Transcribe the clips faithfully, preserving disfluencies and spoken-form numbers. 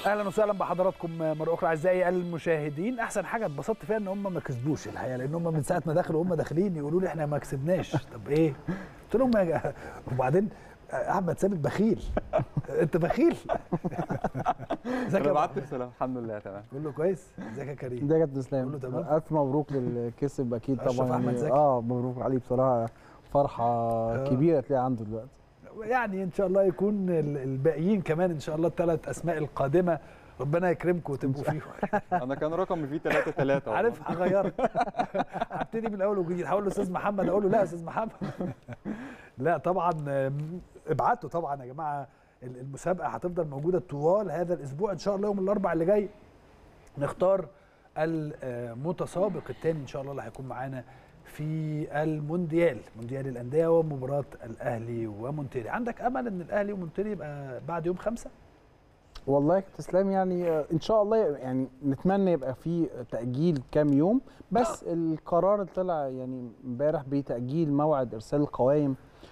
اهلا وسهلا بحضراتكم مره اخرى اعزائي المشاهدين. احسن حاجه اتبسطت فيها ان هم ما كسبوش الحقيقه، لان هم من ساعه ما دخلوا هم داخلين يقولوا لي احنا ما كسبناش. طب ايه؟ قلت لهم يا وبعدين احمد ثابت بخيل. انت بخيل. ازيك يا بعت رساله؟ الحمد لله تمام. قول له كويس. ازيك يا كريم؟ ازيك يا كابتن اسلام؟ قول له تمام. الف مبروك للكسب اكيد طبعا أحمد يعني زكي. اه مبروك عليه بصراحه، فرحه آه. كبيره تلاقي عنده دلوقتي. يعني ان شاء الله يكون الباقيين كمان ان شاء الله الثلاث اسماء القادمه ربنا يكرمكم وتبقوا فيهم. انا كان رقمي فيه ثلاثة ثلاثة. عارف هغيرك. هبتدي من الاول وجديد. هقول له استاذ محمد، اقول له لا يا استاذ محمد. لا طبعا ابعتوا طبعا يا جماعه. المسابقه هتفضل موجوده طوال هذا الاسبوع ان شاء الله. يوم الاربعاء اللي جاي نختار المتسابق الثاني ان شاء الله اللي هيكون معانا في المونديال، مونديال الانديه ومباراه الاهلي ومونتيري. عندك امل ان الاهلي ومونتيري يبقى بعد يوم خمسة؟ والله يا كابتن اسلام يعني ان شاء الله يعني نتمنى يبقى في تاجيل كام يوم، بس القرار اللي طلع يعني امبارح بتاجيل موعد ارسال القوائم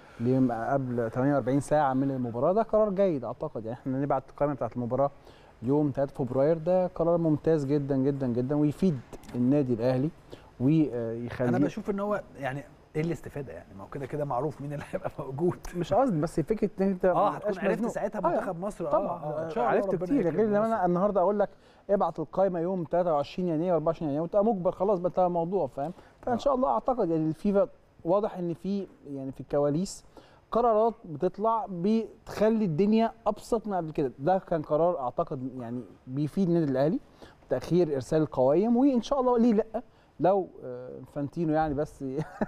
قبل ثمانية وأربعين ساعه من المباراه ده قرار جيد اعتقد. يعني احنا نبعت القائمه بتاعه المباراه يوم ثلاثة فبراير، ده قرار ممتاز جدا جدا جدا ويفيد النادي الاهلي ويخليه. انا بشوف ان هو يعني ايه الاستفاده؟ يعني ما هو كده كده معروف مين اللي هيبقى موجود. مش قصدي، بس فكره ان انت اه هتكون عرفت ساعتها منتخب آه مصر. طبعا اه, آه عرفت كتير، غير لما انا النهارده اقول لك ابعت القائمه يوم ثلاثة وعشرين يناير وأربعة وعشرين يناير وتبقى مجبر خلاص بقى انتهى الموضوع، فاهم؟ فان شاء الله اعتقد يعني الفيفا واضح ان في يعني في الكواليس قرارات بتطلع بتخلي الدنيا ابسط من قبل كده. ده كان قرار اعتقد يعني بيفيد النادي الاهلي، تاخير ارسال القوائم، وان شاء الله ليه لا لو انفانتينو يعني بس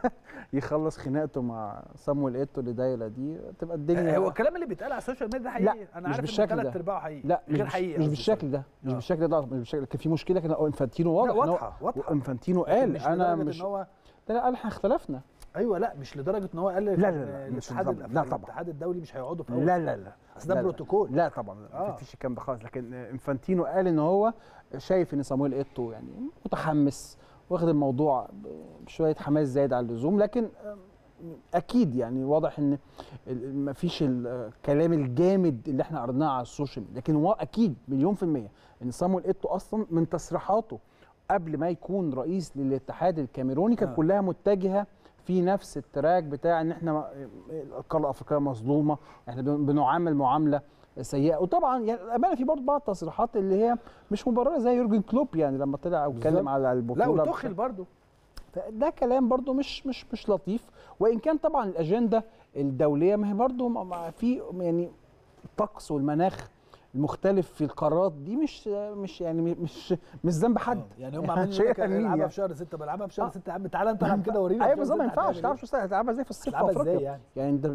يخلص خناقته مع صامويل ايتو اللي دايره دي تبقى الدنيا. هو الكلام اللي بيتقال على السوشيال ميديا ده حقيقي؟ انا عارف ان ثلاث ارباعه حقيقي. لا غير حقيقي. مش بالشكل ده، مش بالشكل ده، مش بالشكل. كان في مشكله كان انفانتينو واضح واضحه واضحه. انفانتينو قال مش انا مش إن هو لا لا قال احنا اختلفنا. ايوه لا مش لدرجه ان هو قال لا لا لا الاتحاد الاتحاد الدولي مش هيقعدوا في اول. لا لا لا اصل ده بروتوكول. لا طبعا ما فيش الكلام ده خالص، لكن انفانتينو قال ان هو شايف ان صامويل ايتو يعني متحمس واخد الموضوع بشويه حماس زايد عن اللزوم، لكن اكيد يعني واضح ان ما فيش الكلام الجامد اللي احنا قريناه على السوشيال ميديا، لكن هو اكيد مليون في الميه ان صامويل ايتو اصلا من تصريحاته قبل ما يكون رئيس للاتحاد الكاميروني كانت آه. كلها متجهه في نفس التراك بتاع ان احنا القاره الافريقيه مظلومه، احنا بنعامل معامله سيئه. وطبعا يعني الامانه في برضه بعض التصريحات اللي هي مش مبرره زي يورجن كلوب يعني لما طلع واتكلم على البطوله. لا وتخل برضه، ده كلام برضه مش مش مش لطيف. وان كان طبعا الاجنده الدوليه ما هي برضه في يعني الطقس والمناخ المختلف في القارات دي مش مش يعني مش مش ذنب حد. يعني هم عاملين لك العبها في شهر ستة بلعبها في شهر ستة. يا عم تعالى انت العب كده ورينا. ايوه بالظبط، ما ينفعش تعرف شو هتلعبها ازاي في الصيف في افريقيا. يعني يعني انت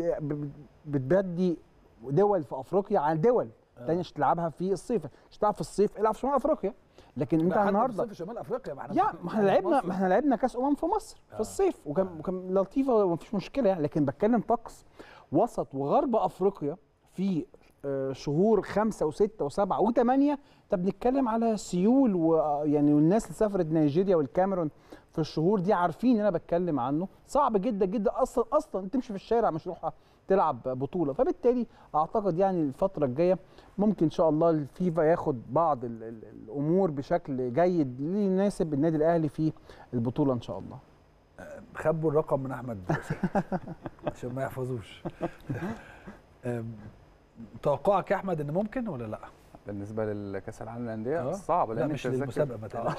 بتبدي دول في افريقيا عن دول تانية عشان تلعبها في الصيف، عشان تلعب في الصيف العب في شمال افريقيا. لكن انت النهارده في شمال افريقيا ما احنا ما احنا لعبنا ما احنا لعبنا كاس امم في مصر في الصيف وكان وكان لطيفه وما فيش مشكله يعني. لكن بتكلم طقس وسط وغرب افريقيا في شهور خمسة وستة وسبعة وثمانية. طب بنتكلم على سيول ويعني والناس اللي سافرت نيجيريا والكاميرون في الشهور دي عارفين ان انا بتكلم عنه. صعب جدا جدا اصلا اصلا تمشي في الشارع مش تروح تلعب بطوله. فبالتالي اعتقد يعني الفتره الجايه ممكن ان شاء الله الفيفا ياخد بعض ال ال الامور بشكل جيد ليناسب النادي الاهلي في البطوله ان شاء الله. خبوا الرقم من احمد عشان ما يحفظوش. توقعك يا احمد ان ممكن ولا لا؟ بالنسبه للكاس العالم للانديه صعب لان مش المسابقه ما تقلقش.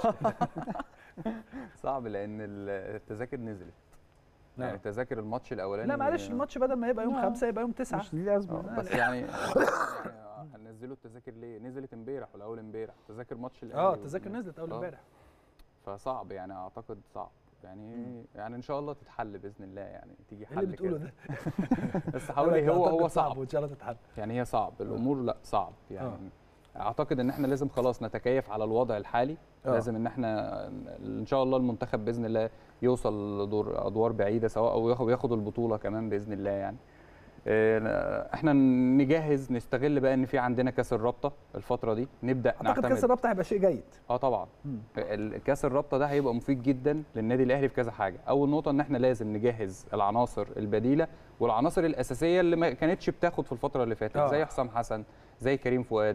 صعب لان التذاكر نزلت. يعني نعم. تذاكر الماتش الاولاني لا معلش الماتش بدل ما يبقى يوم خمسة يبقى يوم تسعة مش دي ازمه. بس يعني هننزلوا التذاكر ليه؟ نزلت امبارح ولا اول امبارح تذاكر ماتش الاهلي. اه التذاكر نزلت اول امبارح. فصعب يعني اعتقد صعب يعني مم. يعني ان شاء الله تتحل باذن الله يعني تيجي حل كده. اللي بتقوله ده بس حاولي هو هو صعب وان شاء الله تتحل. يعني هي صعب الامور لا صعب يعني أوه. اعتقد ان احنا لازم خلاص نتكيف على الوضع الحالي. أوه. لازم ان احنا ان شاء الله المنتخب باذن الله يوصل لدور ادوار بعيده سواء او ياخد ياخد البطوله كمان باذن الله يعني. احنا نجهز نستغل بقى ان في عندنا كاس الرابطه الفتره دي نبدا نعتمد. اعتقد كاس الرابطه هيبقى شيء جيد. اه طبعا كاس الرابطه ده هيبقى مفيد جدا للنادي الاهلي في كذا حاجه. اول نقطه ان احنا لازم نجهز العناصر البديله والعناصر الاساسيه اللي ما كانتش بتاخد في الفتره اللي فاتت. أوه. زي حسام حسن، زي كريم فؤاد،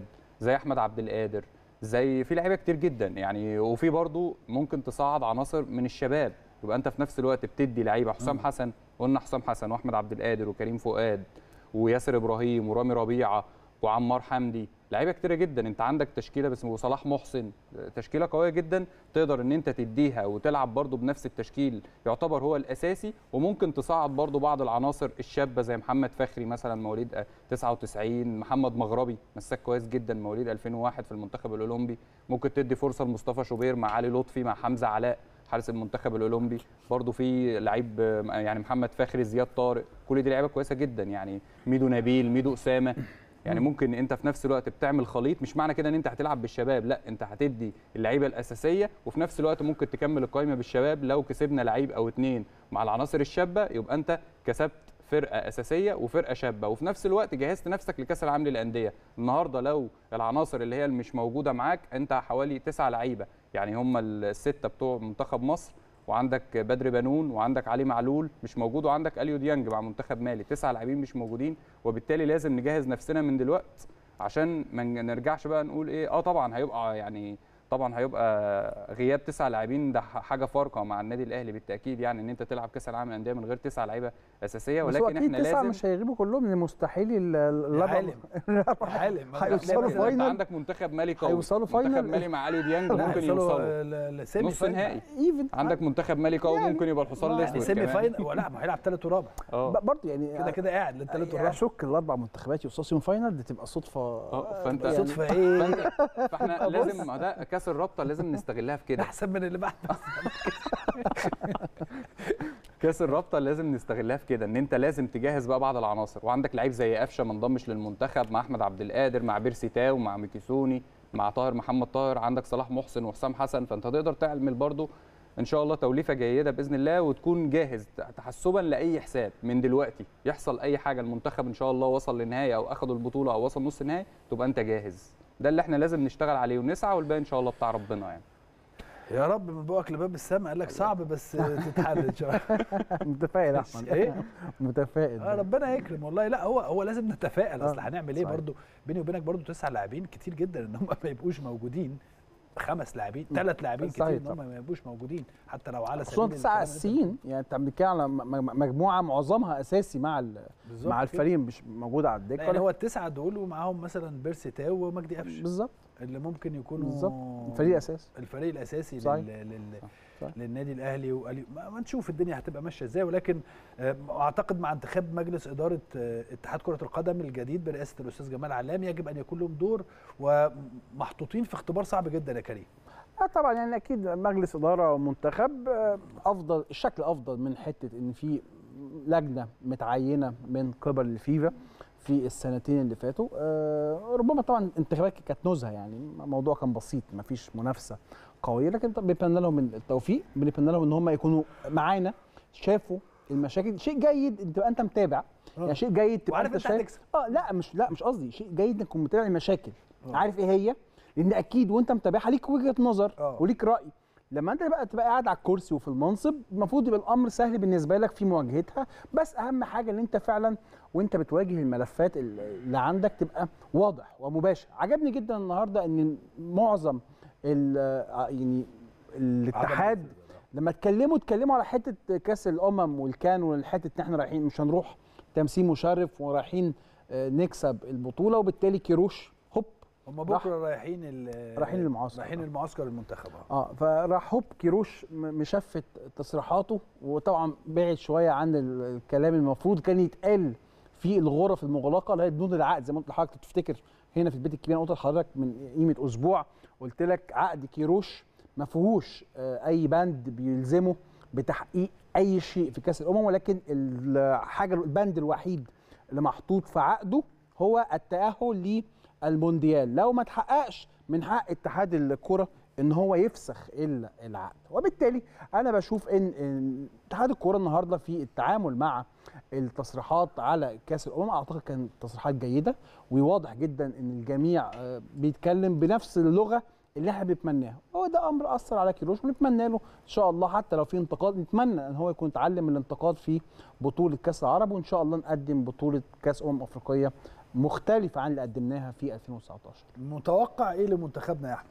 زي احمد عبد القادر، زي في لعيبه كتير جدا يعني. وفي برضو ممكن تصعد عناصر من الشباب، يبقى انت في نفس الوقت بتدي لعيبه. حسام حسن، قلنا حسام حسن واحمد عبد القادر وكريم فؤاد وياسر ابراهيم ورامي ربيعه وعمار حمدي، لعيبه كتيره جدا. انت عندك تشكيله بس وصلاح محسن، تشكيله قويه جدا تقدر ان انت تديها وتلعب برضو بنفس التشكيل يعتبر هو الاساسي. وممكن تصعد برضو بعض العناصر الشابه زي محمد فخري مثلا مواليد تسعة وتسعين، محمد مغربي مساك كويس جدا مواليد ألفين وواحد في المنتخب الاولمبي. ممكن تدي فرصه لمصطفى شوبير مع علي لطفي مع حمزه علاء حارس المنتخب الاولمبي. برضو في لعيب يعني محمد فخري، زياد طارق، كل دي لعيبه كويسه جدا يعني. ميدو نبيل، ميدو اسامه. يعني ممكن انت في نفس الوقت بتعمل خليط. مش معنى كده ان انت هتلعب بالشباب، لا، انت هتدي اللعيبه الاساسيه وفي نفس الوقت ممكن تكمل القائمه بالشباب. لو كسبنا لعيب او اتنين مع العناصر الشابه يبقى انت كسبت فرقه اساسيه وفرقه شابه، وفي نفس الوقت جهزت نفسك لكاس العالم للانديه. النهارده لو العناصر اللي هي اللي مش موجوده معاك، انت حوالي تسعة لعيبه يعني، هم السته بتوع منتخب مصر، وعندك بدر بنون، وعندك علي معلول مش موجود، وعندك اليو ديانج مع منتخب مالي. تسعه لاعبين مش موجودين، وبالتالي لازم نجهز نفسنا من دلوقتي عشان ما نرجعش بقى نقول ايه. اه طبعا هيبقى يعني طبعا هيبقى غياب تسع لاعبين ده حاجه فارقه مع النادي الاهلي بالتاكيد، يعني ان انت تلعب كاس العالم للانديه من غير تسع لعيبه اساسيه. ولكن احنا لازم مش هيغيبوا كلهم، لان مستحيل العالم العالم هيوصلوا فاينل. عندك منتخب مالي قوي، هيوصلوا فاينل. منتخب مالي مع علي ديانج ممكن يوصلوا نص نهائي. عندك منتخب مالي قوي يعني ممكن يبقى الحصان الاسود يعني سيمي فاينل، ولا ما هيلعب ثالث ورابع برضه يعني كده كده قاعد للثالث والرابع. اشك الاربع منتخبات يوصلوا سيمي فاينل دي تبقى صدفه. اه فانت يعني صدفه ايه؟ فاحنا لازم، ما ده كاس الرابطه لازم نستغلها في كده احسن من اللي بعد. كاس الرابطه لازم نستغلها في كده، ان انت لازم تجهز بقى بعض العناصر. وعندك لعيب زي قفشه ما انضمش للمنتخب، مع احمد عبد القادر، مع بيرسي تاو، مع ميكيسوني، مع طاهر محمد طاهر، عندك صلاح محسن وحسام حسن. فانت تقدر تعمل برضو ان شاء الله توليفه جيده باذن الله، وتكون جاهز تحسبا لاي حساب من دلوقتي. يحصل اي حاجه المنتخب ان شاء الله وصل للنهايه او اخذوا البطوله او وصل نص النهائي، تبقى انت جاهز. ده اللي احنا لازم نشتغل عليه ونسعى، والباقي ان شاء الله بتاع ربنا يعني. يا رب من بوقك لباب السماء. قال لك صعب بس تتحل ان شاء الله. متفائل يا احمد. ايه متفائل. اه ربنا يكرم والله. لا هو هو لازم نتفائل. اصل آه. هنعمل ايه برضو؟ بيني وبينك برضو تسع لاعبين كتير جدا ان هم ما يبقوش موجودين. خمس لاعبين، ثلاث لاعبين كتير ان هم ما يبقوش موجودين حتى لو على سبيل خصوصا تسعه اساسيين. يعني انت بتتكلم على مجموعه معظمها اساسي مع مع الفريق مش موجود على الدكه. يعني هو التسعه دول ومعاهم مثلا بيرسي تاو ومجدي قفشه بالظبط، اللي ممكن يكونوا بالظبط الفريق الاساسي الفريق الاساسي صحيح. لل... لل... صحيح. للنادي الاهلي. وقال... ما نشوف الدنيا هتبقى ماشيه ازاي. ولكن اعتقد مع انتخاب مجلس اداره اتحاد كره القدم الجديد برئاسه الاستاذ جمال علام يجب ان يكون لهم دور، ومحطوطين في اختبار صعب جدا يا كريم. اه طبعا يعني اكيد مجلس اداره ومنتخب افضل، الشكل افضل من حته ان في لجنه متعينه من قبل الفيفا في السنتين اللي فاتوا. آه ربما طبعا انتخابات كانت نزهه، يعني الموضوع كان بسيط ما فيش منافسه قويه، لكن بنتمنى لهم التوفيق، بنتمنى لهم ان هم يكونوا معانا شافوا المشاكل. شيء جيد ان تبقى انت متابع، أوه. يعني شيء جيد تبقى انت شايف. اه لا مش لا مش قصدي شيء جيد انك تكون متابع المشاكل، أوه. عارف ايه هي، لان اكيد وانت متابعها ليك وجهه نظر أوه. وليك راي. لما انت بقى تبقى قاعد على الكرسي وفي المنصب المفروض يبقى الامر سهل بالنسبه لك في مواجهتها، بس اهم حاجه ان انت فعلا وانت بتواجه الملفات اللي عندك تبقى واضح ومباشر. عجبني جدا النهارده ان معظم يعني الاتحاد لما اتكلموا اتكلموا على حته كاس الامم والكان، والحته ان احنا رايحين مش هنروح تمثيل مشرف ورايحين نكسب البطوله، وبالتالي كيروش هوب هم بكره رايحين رايحين المعسكر رايحين المعسكر المنتخب اه فراح هوب كيروش مشفت تصريحاته، وطبعا بعد شويه عن الكلام المفروض كان يتقال في الغرف المغلقه اللي هي بنود العقد. زي ما قلت لحضرتك تفتكر هنا في البيت الكبير، قلت لحضرتك من قيمه اسبوع قلت لك عقد كيروش ما فيهوش اي بند بيلزمه بتحقيق اي شيء في كاس الامم، ولكن الحاجه البند الوحيد اللي محطوط في عقده هو التاهل للمونديال. لو ما تحققش من حق اتحاد الكره ان هو يفسخ العقد. وبالتالي انا بشوف ان اتحاد الكره النهارده في التعامل مع التصريحات على كاس الامم اعتقد كانت تصريحات جيده، وواضح جدا ان الجميع بيتكلم بنفس اللغه اللي احنا بنتمناها. هو ده امر اثر على كيروش، ونتمنى له ان شاء الله حتى لو في انتقاد نتمنى ان هو يكون اتعلم من الانتقاد في بطوله كاس العرب، وان شاء الله نقدم بطوله كاس امم افريقيه مختلفه عن اللي قدمناها في ألفين وتسعتاشر. متوقع ايه لمنتخبنا يا احمد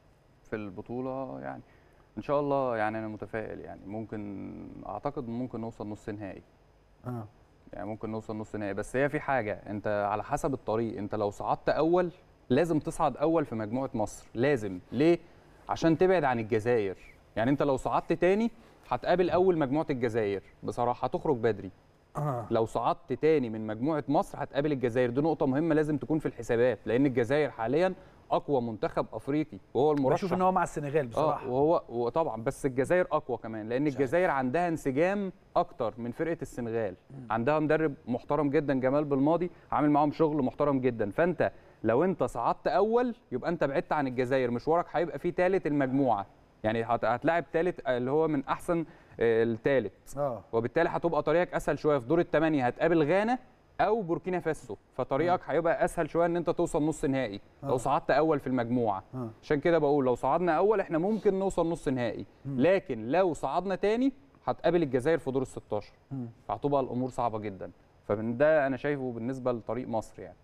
في البطوله؟ يعني ان شاء الله، يعني انا متفائل، يعني ممكن اعتقد ممكن نوصل نص نهائي. اه يعني ممكن نوصل نص نهائي، بس هي في حاجه، انت على حسب الطريق. انت لو صعدت اول لازم تصعد اول في مجموعه مصر، لازم. ليه؟ عشان تبعد عن الجزائر. يعني انت لو صعدت تاني هتقابل اول مجموعه الجزائر، بصراحه هتخرج بدري. اه لو صعدت تاني من مجموعه مصر هتقابل الجزائر، دي نقطه مهمه لازم تكون في الحسابات، لان الجزائر حاليا اقوى منتخب افريقي وهو المرشح. بشوف ان هو مع السنغال بصراحه. اه وهو وطبعا بس الجزائر اقوى كمان، لان الجزائر عندها انسجام اكتر من فرقه السنغال. عندها مدرب محترم جدا جمال بالماضي، عامل معاهم شغل محترم جدا. فانت لو انت صعدت اول يبقى انت بعدت عن الجزائر، مشوارك هيبقى فيه ثالث المجموعه، يعني هتلاعب ثالث اللي هو من احسن الثالث. اه وبالتالي هتبقى طريقك اسهل شويه. في دور الثمانيه هتقابل غانا او بوركينا فاسو، فطريقك هيبقى اسهل شويه ان انت توصل نص نهائي آه. لو صعدت اول في المجموعه. آه. عشان كده بقول لو صعدنا اول احنا ممكن نوصل نص نهائي، لكن لو صعدنا تاني هتقابل الجزائر في دور ال ستاشر، فهتبقى الامور صعبه جدا. فمن ده انا شايفه بالنسبه لطريق مصر يعني.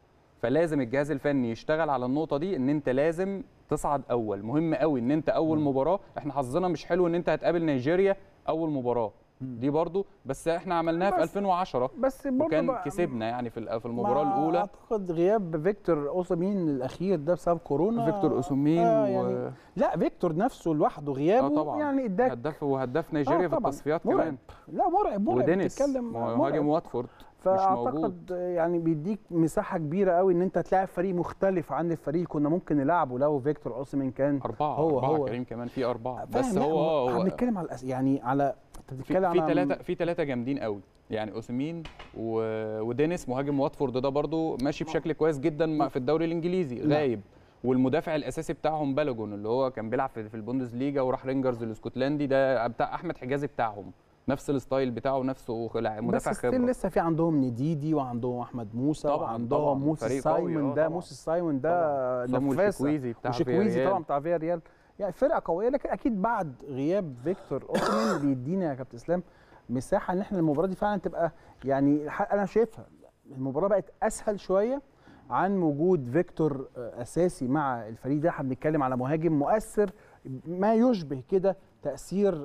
فلازم الجهاز الفني يشتغل على النقطه دي، ان انت لازم تصعد اول. مهم قوي ان انت اول مباراه، احنا حظنا مش حلو ان انت هتقابل نيجيريا اول مباراه دي برضو، بس احنا عملناها في ألفين وعشرة بس برضه وكان كسبنا يعني في في المباراه مع الاولى. اعتقد غياب فيكتور اوسيمين الاخير ده بسبب كورونا. فيكتور اوسيمين آه و... يعني لا فيكتور نفسه لوحده غيابه اه طبعا يعني اداك هداف وهداف نيجيريا آه في التصفيات مرعب. كمان. لا مرعب مرعب ودينيس بتتكلم مهاجم واتفورد مش موجود. فاعتقد يعني بيديك مساحه كبيره قوي ان انت تلاعب فريق مختلف عن الفريق كنا ممكن نلعبه لو فيكتور اوسيمين كان أربعة هو أربعة هو كريم كمان في أربعة، فاهم. بس لا، هو هو احنا بنتكلم على الأس... يعني على انت بتتكلم في على ثلاثة في ثلاثة جامدين قوي، يعني اوسيمين و... ودينيس مهاجم واتفورد ده برضو ماشي بشكل كويس جدا مع في الدوري الانجليزي غايب. والمدافع الاساسي بتاعهم بالاجون اللي هو كان بيلعب في البوندسليجا وراح رينجرز الاسكتلندي، ده بتاع احمد حجازي بتاعهم، نفس الستايل بتاعه نفسه مدافع خبره. بس لسه في عندهم نديدي وعندهم احمد موسى طبعا وعندهم طبعا موسى سايمون ده موسى سايمون ده نفاسه شكويزي بتاع وشكويزي طبعا بتاع فيا ريال. يعني فرقه قويه، لكن اكيد بعد غياب فيكتور اوسيمين بيدينا يا كابتن اسلام مساحه ان احنا المباراه دي فعلا تبقى يعني انا شايفها المباراه بقت اسهل شويه عن وجود فيكتور اساسي مع الفريق ده. احنا بنتكلم على مهاجم مؤثر ما يشبه كده تاثير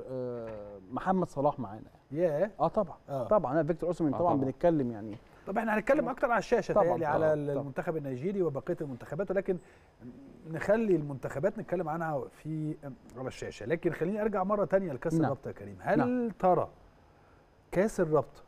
محمد صلاح معانا. ياه اه طبعا آه. طبعا انا فيكتور اوسيمين آه طبعا, طبعا بنتكلم يعني. طب احنا هنتكلم اكتر على الشاشه تهيألي على طبعًا. المنتخب النيجيري وبقيه المنتخبات، ولكن نخلي المنتخبات نتكلم عنها في على الشاشه. لكن خليني ارجع مره ثانيه لكاس نعم. الرابطه يا كريم. هل نعم. ترى كاس الرابطه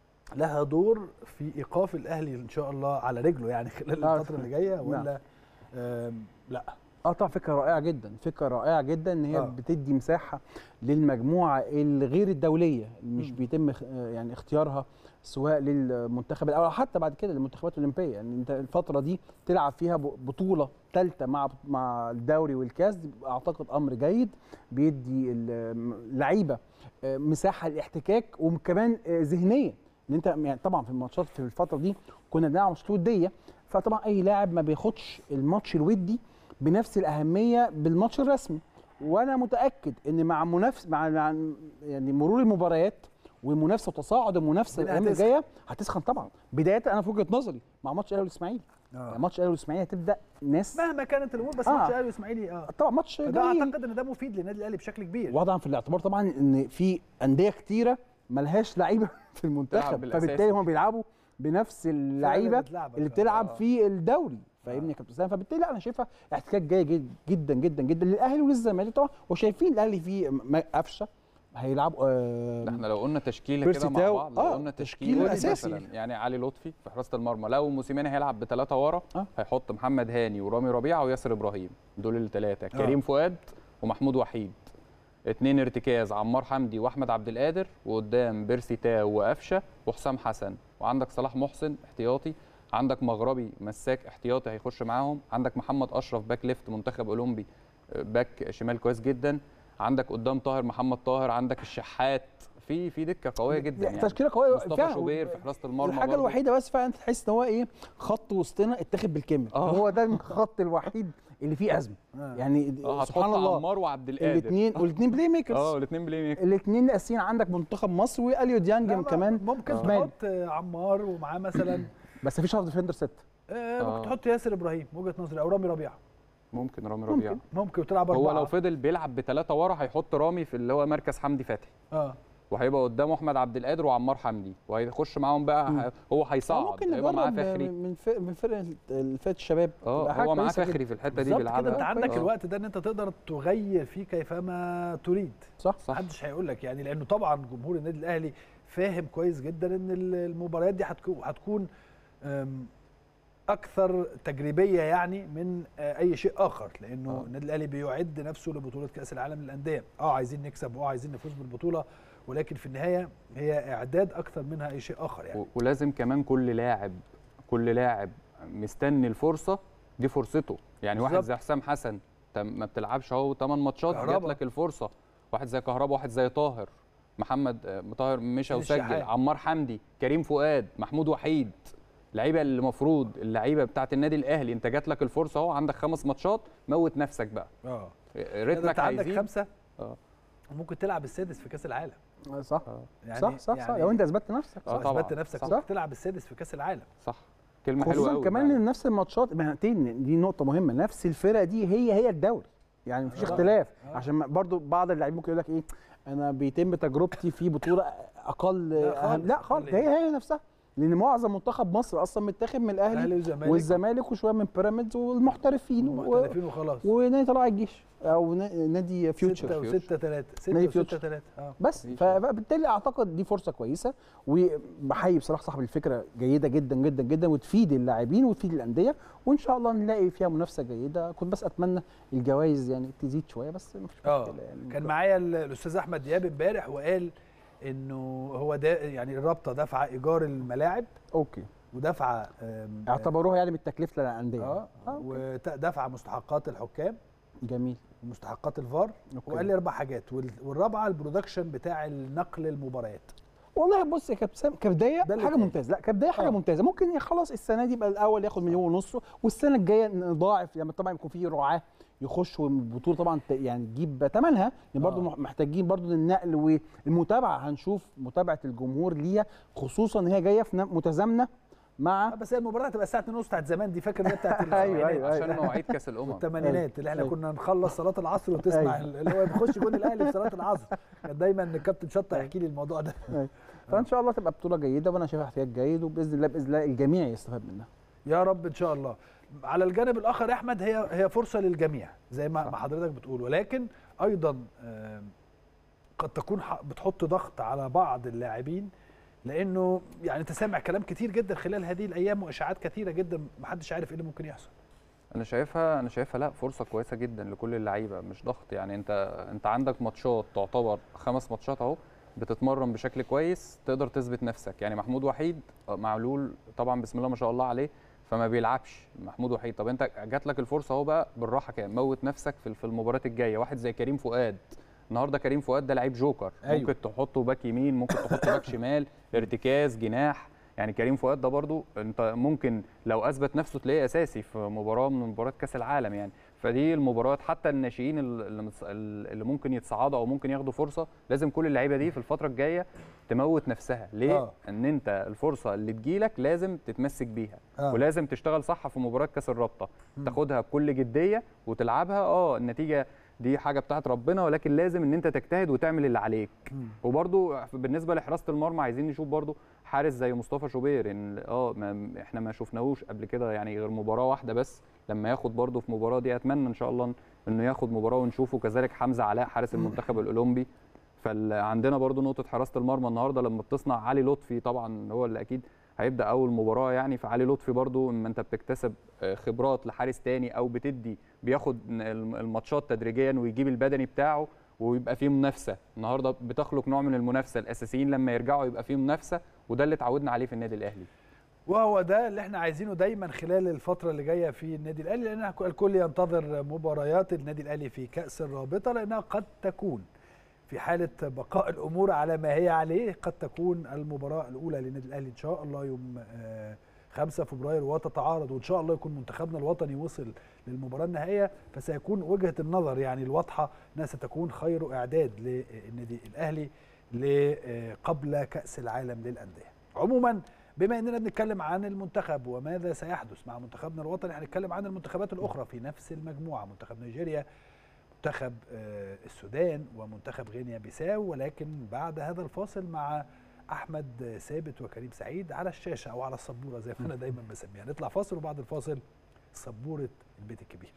لها دور في ايقاف الاهلي ان شاء الله على رجله يعني خلال الفتره اللي جايه ولا نعم. لا؟ اه طبعا فكره رائعه جدا، فكره رائعه جدا ان هي آه. بتدي مساحه للمجموعه الغير الدوليه اللي مش م. بيتم يعني اختيارها سواء للمنتخب الاول او حتى بعد كده للمنتخبات الاولمبيه. يعني انت الفتره دي تلعب فيها بطوله ثالثه مع مع الدوري والكاس، اعتقد امر جيد بيدي اللعيبه مساحه للاحتكاك وكمان ذهنيا. ان انت يعني طبعا في الماتشات في الفتره دي كنا بنلعب ماتشات وديه، فطبعا اي لاعب ما بياخدش الماتش الودي بنفس الاهميه بالماتش الرسمي. وانا متاكد ان مع منافس مع, مع يعني مرور المباريات والمنافسه وتصاعد المنافسه الايام الجايه هتسخن طبعا. بدايه انا في وجهه نظري مع ماتش الاهلي والاسماعيلي. آه. يعني ماتش الاهلي والاسماعيلي هتبدا ناس مهما كانت الامور، بس آه. ماتش الاهلي والاسماعيلي اه طبعا ماتش ده اعتقد ان ده مفيد للنادي الاهلي بشكل كبير. وضعا في الاعتبار طبعا ان في انديه كتيره ملهاش لعيبه في المنتخب، فبالتالي هم بيلعبوا بنفس اللعيبه اللي بتلعب آه. في الدوري. فاهمني يا كابتن اسلام؟ فبالتالي انا شايفها احتكاك جاي جدا جدا جدا للاهلي وللزمالك طبعا، وشايفين الاهلي فيه قفشه هيلعبوا آه احنا لو قلنا تشكيله كده مع بعض لو آه قلنا تشكيله اساسي مثلا يعني علي لطفي في حراسه المرمى، لو موسيماني هيلعب بثلاثه ورا آه. هيحط محمد هاني ورامي ربيعه وياسر ابراهيم، دول الثلاثه آه. كريم فؤاد ومحمود وحيد. اثنين ارتكاز عمار حمدي واحمد عبد القادر، وقدام بيرسي تاو وقفشه وحسام حسن، وعندك صلاح محسن احتياطي، عندك مغربي مساك احتياطي هيخش معاهم، عندك محمد اشرف باك ليفت منتخب اولمبي باك شمال كويس جدا، عندك قدام طاهر محمد طاهر، عندك الشحات، في في دكه قويه جدا يعني تشكيله قويه مصطفى شوبير في حراسه المرمى. الحاجه برضه الوحيده بس فعلا تحس ان هو ايه خط وسطنا اتاخد بالكامل آه. هو ده الخط الوحيد اللي فيه ازمه آه. يعني آه سبحان الله عمار وعبد القادر الاثنين والاثنين بلاي ميكرز اه الاثنين بلاي ميكرز الاثنين اساسيين عندك منتخب مصر واليو ديانج كمان ممكن آه. تحط عمار ومعاه مثلا بس مفيش هاف ديفندر ست. آه ممكن تحط ياسر ابراهيم وجهه نظري او رامي ربيعه. ممكن رامي ربيعه ممكن ممكن وتلعب اربعه. هو لو فضل بيلعب بثلاثه ورا هيحط رامي في اللي هو مركز حمدي فتحي. اه وهيبقى قدامه احمد عبد القادر وعمار حمدي وهيخش معاهم بقى م. هو هيصعد ممكن هيبقى معاه نجرب فخري من فرق من فرق الفات الشباب. اه هو معاه فخري في الحته دي بيلعبها كده. انت عندك آه. الوقت ده ان انت تقدر تغير فيه كيفما تريد. صح صح محدش هيقول لك يعني، لانه طبعا جمهور النادي الاهلي فاهم كويس جدا ان المباريات دي هتكون هتكون اكثر تجريبيه يعني من اي شيء اخر، لانه آه. النادي الاهلي بيعد نفسه لبطوله كاس العالم للانديه. اه عايزين نكسب واه عايزين نفوز بالبطوله، ولكن في النهايه هي اعداد اكثر منها اي شيء اخر يعني. ولازم كمان كل لاعب كل لاعب مستني الفرصه دي فرصته يعني. بالزبط. واحد زي حسام حسن ما بتلعبش اهو ثمان ماتشات جات لك الفرصه. واحد زي كهربا، واحد زي طاهر محمد طاهر مشى وسجل، عمار حمدي، كريم فؤاد، محمود وحيد، لعيبه اللي المفروض اللعيبه بتاعه النادي الاهلي انت جات لك الفرصه اهو، عندك خمس ماتشات موت نفسك بقى. اه رتمك عايزين عندك خمسه اه ممكن تلعب السادس في كاس العالم. صح آه. يعني صح صح, يعني صح لو انت اثبتت نفسك. اه طبعا اثبتت نفسك صح. ممكن تلعب السادس في كاس العالم. صح كلمه حلوه قوي كمان ان نفس الماتشات مهنتين، دي نقطه مهمه، نفس الفرقه دي هي هي الدوري يعني مفيش آه. اختلاف. آه. عشان برضو بعض اللاعبين ممكن يقول لك ايه انا بيتم تجربتي في بطوله اقل. لا خالص, لا خالص. هي هي نفسها، لان معظم منتخب مصر اصلا متاخد من الاهلي والزمالك وشويه من بيراميدز والمحترفين والمحترفين وخلاص، ونادي طلائع الجيش او نادي فيوتشر. ستة ثلاثة نادي فيوتشر ثلاثة اه بس. فبالتالي اعتقد دي فرصه كويسه، وبحيي بصراحه صاحب الفكره جيده جدا جدا جدا، وتفيد اللاعبين وتفيد الانديه، وان شاء الله نلاقي فيها منافسه جيده. كنت بس اتمنى الجوائز يعني تزيد شويه، بس مفيش مشكله يعني. كان معايا الاستاذ احمد دياب امبارح وقال انه هو ده يعني الرابطه دافعه ايجار الملاعب اوكي ودافعه اعتبروها يعني بالتكلفه للانديه اه, آه ودافعه مستحقات الحكام. جميل. ومستحقات الفار. وقال لي اربع حاجات، والرابعه البرودكشن بتاع النقل المباريات. والله بص يا كابتن كبدايه حاجه ممتازه، لا كبدايه حاجه آه. ممتازه. ممكن خلاص السنه دي يبقى الاول ياخد مليون ونص، والسنه الجايه نضاعف يعني. طبعا يكون في رعاه يخشوا البطوله طبعا يعني تجيب ثمنها يعني. برضو آه. محتاجين برضو النقل والمتابعه، هنشوف متابعه الجمهور ليها، خصوصا ان هي جايه في متزامنه مع بس هي المباراه هتبقى الساعه اتنين ونص بتاعت زمان دي، فاكر ان هي بتاعت ايوه ايوه عشان مواعيد كاس الامم الثمانينات اللي احنا كنا نخلص صلاه العصر وتسمع اللي هو بيخش جون الاهلي في صلاه العصر. كان دايما الكابتن شطه يحكي لي الموضوع ده. فان شاء الله تبقى بطوله جيده، وانا شايفها احتياج جيد، وباذن الله باذن الله الجميع يستفاد منها يا رب ان شاء الله. على الجانب الاخر يا احمد هي هي فرصه للجميع زي ما حضرتك بتقول، ولكن ايضا قد تكون بتحط ضغط على بعض اللاعبين، لانه يعني انت سامع كلام كتير جدا خلال هذه الايام واشاعات كثيره جدا، محدش عارف ايه اللي ممكن يحصل. انا شايفها انا شايفها لا فرصه كويسه جدا لكل اللعيبه، مش ضغط يعني. انت انت عندك ماتشات تعتبر خمس ماتشات اهو بتتمرن بشكل كويس، تقدر تثبت نفسك يعني. محمود وحيد معلول طبعا بسم الله ما شاء الله عليه فما بيلعبش محمود وحيد. طب انت جات لك الفرصه اهو بقى بالراحه كده، موت نفسك في في المباريات الجايه. واحد زي كريم فؤاد النهارده، كريم فؤاد ده لعيب جوكر. أيوه. ممكن تحطه باك يمين، ممكن تحطه باك شمال، ارتكاز، جناح يعني. كريم فؤاد ده برضو انت ممكن لو اثبت نفسه تلاقيه اساسي في مباراه من مباريات كاس العالم يعني. فدي المباريات حتى الناشئين اللي, اللي ممكن يتصعدوا او ممكن ياخدوا فرصه، لازم كل اللعيبه دي في الفتره الجايه تموت نفسها. ليه؟ آه. ان انت الفرصه اللي تجيلك لازم تتمسك بيها. آه. ولازم تشتغل صح في مباراه كاس الرابطه، تاخدها بكل جديه وتلعبها. اه النتيجه دي حاجه بتاعت ربنا، ولكن لازم ان انت تجتهد وتعمل اللي عليك. وبرده بالنسبه لحراسه المرمى عايزين نشوف برده حارس زي مصطفى شوبير، ان اه ما احنا ما شفناهوش قبل كده يعني غير مباراه واحده بس. لما ياخد برده في مباراه دي اتمنى ان شاء الله انه ياخد مباراه ونشوفه. كذلك حمزه علاء حارس المنتخب الاولمبي. فعندنا برده نقطه حراسه المرمى النهارده لما بتصنع علي لطفي، طبعا هو اللي اكيد هيبدا اول مباراه يعني. فعلي لطفي برده اما انت بتكتسب خبرات لحارس تاني او بتدي بياخد الماتشات تدريجيا ويجيب البدني بتاعه ويبقى فيه منافسه. النهارده بتخلق نوع من المنافسه، الاساسيين لما يرجعوا يبقى فيه منافسه، وده اللي اتعودنا عليه في النادي الاهلي. وهو ده اللي احنا عايزينه دايما خلال الفتره اللي جايه في النادي الاهلي، لان الكل ينتظر مباريات النادي الاهلي في كاس الرابطه، لانها قد تكون في حالة بقاء الأمور على ما هي عليه قد تكون المباراة الأولى للنادي الأهلي إن شاء الله يوم خمسة فبراير، وتتعارض وإن شاء الله يكون منتخبنا الوطني وصل للمباراة النهائية، فسيكون وجهة النظر يعني الواضحة أنها ستكون خير إعداد للنادي الأهلي قبل كأس العالم للأندية. عموما بما اننا بنتكلم عن المنتخب وماذا سيحدث مع منتخبنا الوطني، هنتكلم عن المنتخبات الاخرى في نفس المجموعه، منتخب نيجيريا، منتخب السودان، ومنتخب غينيا بيساو. ولكن بعد هذا الفاصل مع احمد ثابت وكريم سعيد على الشاشه او على السبوره زي ما انا دايما بسميها. نطلع فاصل وبعد الفاصل سبوره البيت الكبير.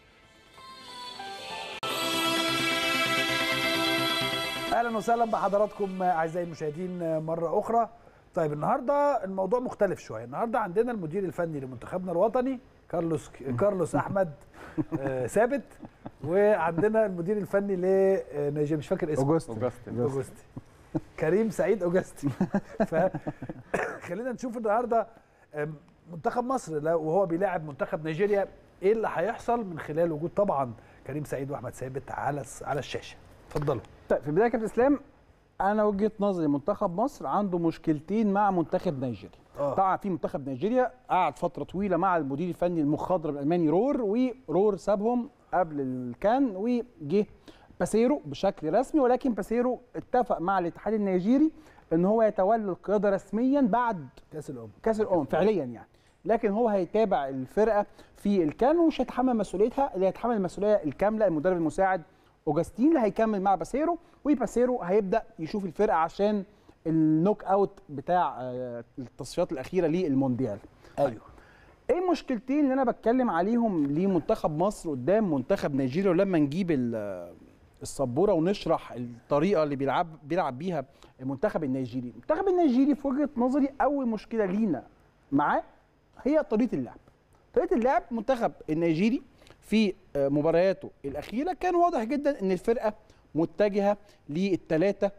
اهلا وسهلا بحضراتكم اعزائي المشاهدين مره اخرى. طيب النهارده الموضوع مختلف شويه، النهارده عندنا المدير الفني لمنتخبنا الوطني كارلوس كارلوس احمد ثابت، وعندنا المدير الفني لنيجيريا مش فاكر اسمه اوجستي اوجستي كريم سعيد اوجستي. فخلينا نشوف النهارده منتخب مصر وهو بيلاعب منتخب نيجيريا ايه اللي هيحصل من خلال وجود طبعا كريم سعيد واحمد ثابت على على الشاشه. اتفضلوا. طيب في البدايه يا كابتن اسلام، انا وجهه نظري منتخب مصر عنده مشكلتين مع منتخب نيجيريا. آه. طبعا في منتخب نيجيريا قعد فتره طويله مع المدير الفني المخضرم الالماني رور، ورور سابهم قبل الكان وجه باسيرو بشكل رسمي، ولكن باسيرو اتفق مع الاتحاد النيجيري ان هو يتولى القياده رسميا بعد كاس الامم كاس الامم فعليا يعني، لكن هو هيتابع الفرقه في الكان ومش هيتحمل مسؤوليتها، اللي هيتحمل المسؤوليه الكامله المدرب المساعد اوجستين اللي هيكمل مع باسيرو، وباسيرو هيبدا يشوف الفرقه عشان النوك اوت بتاع التصفيات الاخيره للمونديال. ايوه. ايه المشكلتين اللي انا بتكلم عليهم لمنتخب مصر قدام منتخب نيجيريا؟ ولما نجيب السبوره ونشرح الطريقه اللي بيلعب بيلعب بيها المنتخب النيجيري. المنتخب النيجيري في وجهه نظري اول مشكله لينا معاه هي طريقه اللعب. طريقه اللعب المنتخب النيجيري في مبارياته الاخيره كان واضح جدا ان الفرقه متجهه للثلاثه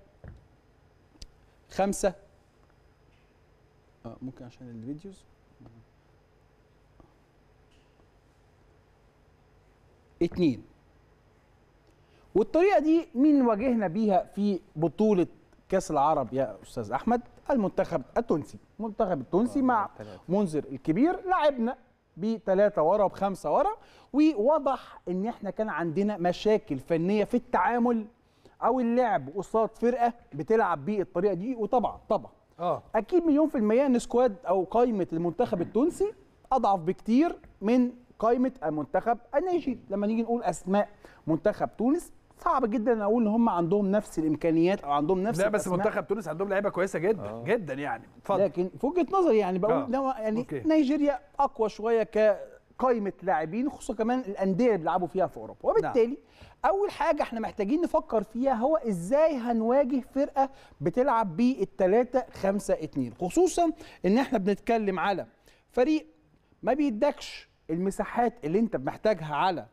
خمسه اه ممكن عشان الفيديوز اتنين. والطريقه دي مين واجهنا بيها في بطوله كاس العرب يا استاذ احمد؟ المنتخب التونسي. المنتخب التونسي مع منذر الكبير لعبنا بثلاثه ورا وبخمسه ورا، ووضح ان احنا كان عندنا مشاكل فنيه في التعامل او اللعب قصاد فرقه بتلعب بالطريقه دي. وطبعا طبعا اه اكيد مليون في الميه ان سكواد او قائمه المنتخب التونسي اضعف بكتير من قائمه المنتخب النيجيري. لما نيجي نقول اسماء منتخب تونس صعب جدا اقول ان هم عندهم نفس الامكانيات او عندهم نفس لا بس الأسماء. منتخب تونس عندهم لعيبه كويسه جدا آه. جدا يعني. اتفضل. لكن في وجهه نظري يعني بقول آه. يعني أوكي. نيجيريا اقوى شويه كقائمه لاعبين، خصوصا كمان الانديه اللي بيلعبوا فيها في اوروبا. وبالتالي نعم. اول حاجه احنا محتاجين نفكر فيها هو ازاي هنواجه فرقه بتلعب بالثلاثه خمسه اتنين، خصوصا ان احنا بنتكلم على فريق ما بيدكش المساحات اللي انت محتاجها على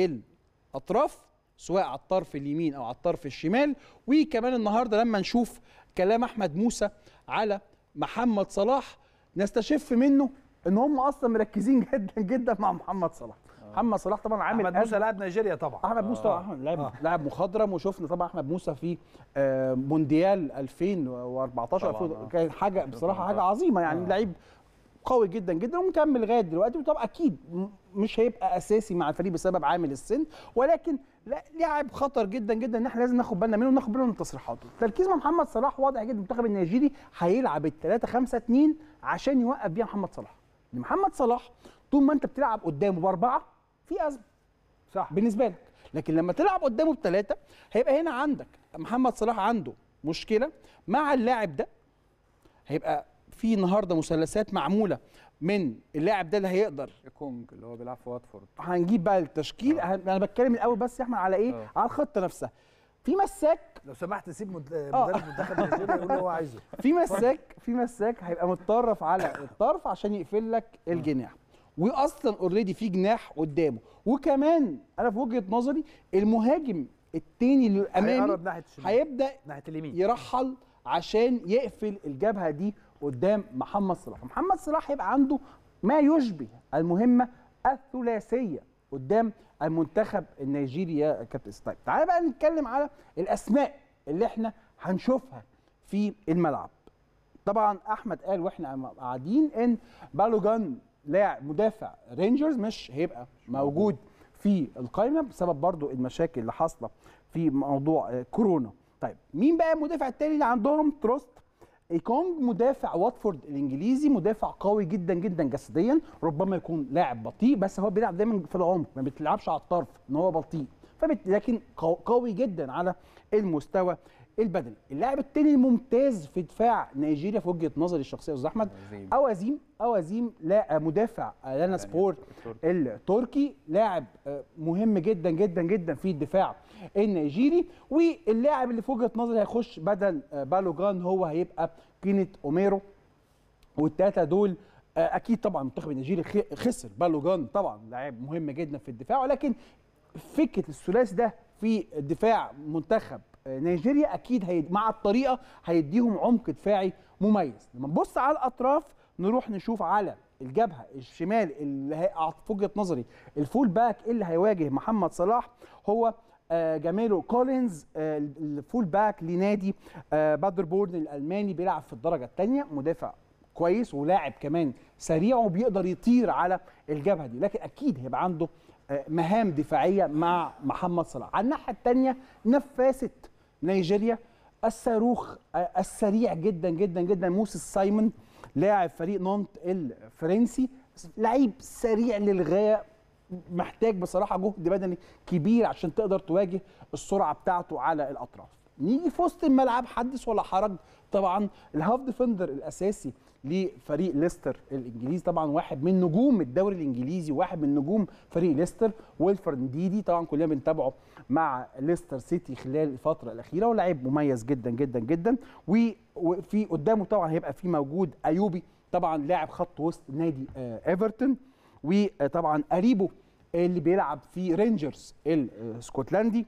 الاطراف، سواء على الطرف اليمين او على الطرف الشمال. وكمان النهارده لما نشوف كلام احمد موسى على محمد صلاح نستشف منه ان هم اصلا مركزين جدا جدا مع محمد صلاح. آه. محمد صلاح طبعا عامل احمد موسى لاعب نيجيريا طبعا. احمد موسى طبعا لاعب آه. لاعب مخضرم، وشفنا طبعا احمد موسى في مونديال ألفين وأربعتاشر كان حاجه بصراحه حاجه عظيمه يعني. آه. لعيب قوي جدا جدا ومكمل لغايه دلوقتي، وطبعا اكيد مش هيبقى اساسي مع الفريق بسبب عامل السن، ولكن لا لاعب خطر جدا جدا ان احنا لازم ناخد بالنا منه وناخد بالنا من تصريحاته. التركيز مع محمد صلاح واضح جدا. المنتخب النيجيري هيلعب الثلاثه خمسه اتنين عشان يوقف بيها محمد صلاح. محمد صلاح طول ما انت بتلعب قدامه باربعه في ازمه صح بالنسبه لك، لكن لما تلعب قدامه بثلاثه هيبقى هنا عندك محمد صلاح عنده مشكله مع اللاعب ده. هيبقى في النهارده مثلثات معموله من اللاعب ده اللي هيقدر كونج اللي هو بيلعب في واتفورد. هنجيب بقى التشكيل. أوه. انا بتكلم الاول بس يا احمد على ايه؟ أوه. على الخطه نفسها. في مساك لو سمحت سيب مدرب منتخب نيجيريا يقول اللي هو عايزه. في مساك في مساك هيبقى متطرف على الطرف عشان يقفل لك الجناح، واصلا اوريدي في جناح قدامه. وكمان انا في وجهه نظري المهاجم الثاني الامامي هيبدا ناحيه اليمين يرحل عشان يقفل الجبهه دي قدام محمد صلاح. محمد صلاح هيبقى عنده ما يشبه المهمه الثلاثيه قدام المنتخب النيجيري يا كابتن ستايل. تعالى بقى نتكلم على الاسماء اللي احنا هنشوفها في الملعب. طبعا احمد قال واحنا قاعدين ان بالوجان لاعب مدافع رينجرز مش هيبقى موجود في القائمه بسبب برضو المشاكل اللي حاصله في موضوع كورونا. طيب مين بقى المدافع التاني اللي عندهم؟ تروست ايكونج مدافع واتفورد الانجليزي، مدافع قوي جدا جدا جسديا، ربما يكون لاعب بطيء بس هو بيلعب دايما في العمق، ما بيلعبش على الطرف ان هو بطيء، فبت... لكن قوي جدا على المستوى البدني. اللاعب الثاني الممتاز في دفاع نيجيريا في وجهه نظري الشخصيه استاذ احمد، اوازيم اوازيم لا مدافع لانا سبور التركي، لاعب مهم جدا جدا جدا في الدفاع النيجيري. واللاعب اللي في وجهه نظري هيخش بدل بالوجان هو هيبقى كينيت اوميرو. والثلاثه دول اكيد طبعا المنتخب النيجيري خسر بالوجان، طبعا لاعب مهم جدا في الدفاع، ولكن فكره الثلاثي ده في دفاع منتخب نيجيريا اكيد هيد... مع الطريقه هيديهم عمق دفاعي مميز. لما نبص على الاطراف نروح نشوف على الجبهه الشمال اللي هي في وجهه نظري الفول باك اللي هيواجه محمد صلاح هو جاميلو كولينز، الفول باك لنادي بادربورن الالماني، بيلعب في الدرجه الثانيه، مدافع كويس ولاعب كمان سريع وبيقدر يطير على الجبهه دي، لكن اكيد هيبقى عنده مهام دفاعيه مع محمد صلاح. على الناحيه الثانيه نفاسه نيجيريا الصاروخ السريع جدا جدا جدا موسيس سايمون، لاعب فريق نونت الفرنسي، لعيب سريع للغايه، محتاج بصراحه جهد بدني كبير عشان تقدر تواجه السرعه بتاعته على الاطراف. نيجي في وسط الملعب حدث ولا حرج، طبعا الهاف ديفندر الاساسي لفريق ليستر الانجليزي، طبعا واحد من نجوم الدوري الانجليزي وواحد من نجوم فريق ليستر، ويلفرد نديدي، طبعا كلنا بنتابعه مع ليستر سيتي خلال الفتره الاخيره، ولاعب مميز جدا جدا جدا. وفي قدامه طبعا هيبقى في موجود ايوبي، طبعا لاعب خط وسط نادي ايفرتون، وطبعا اريبو اللي بيلعب في رينجرز الاسكتلندي.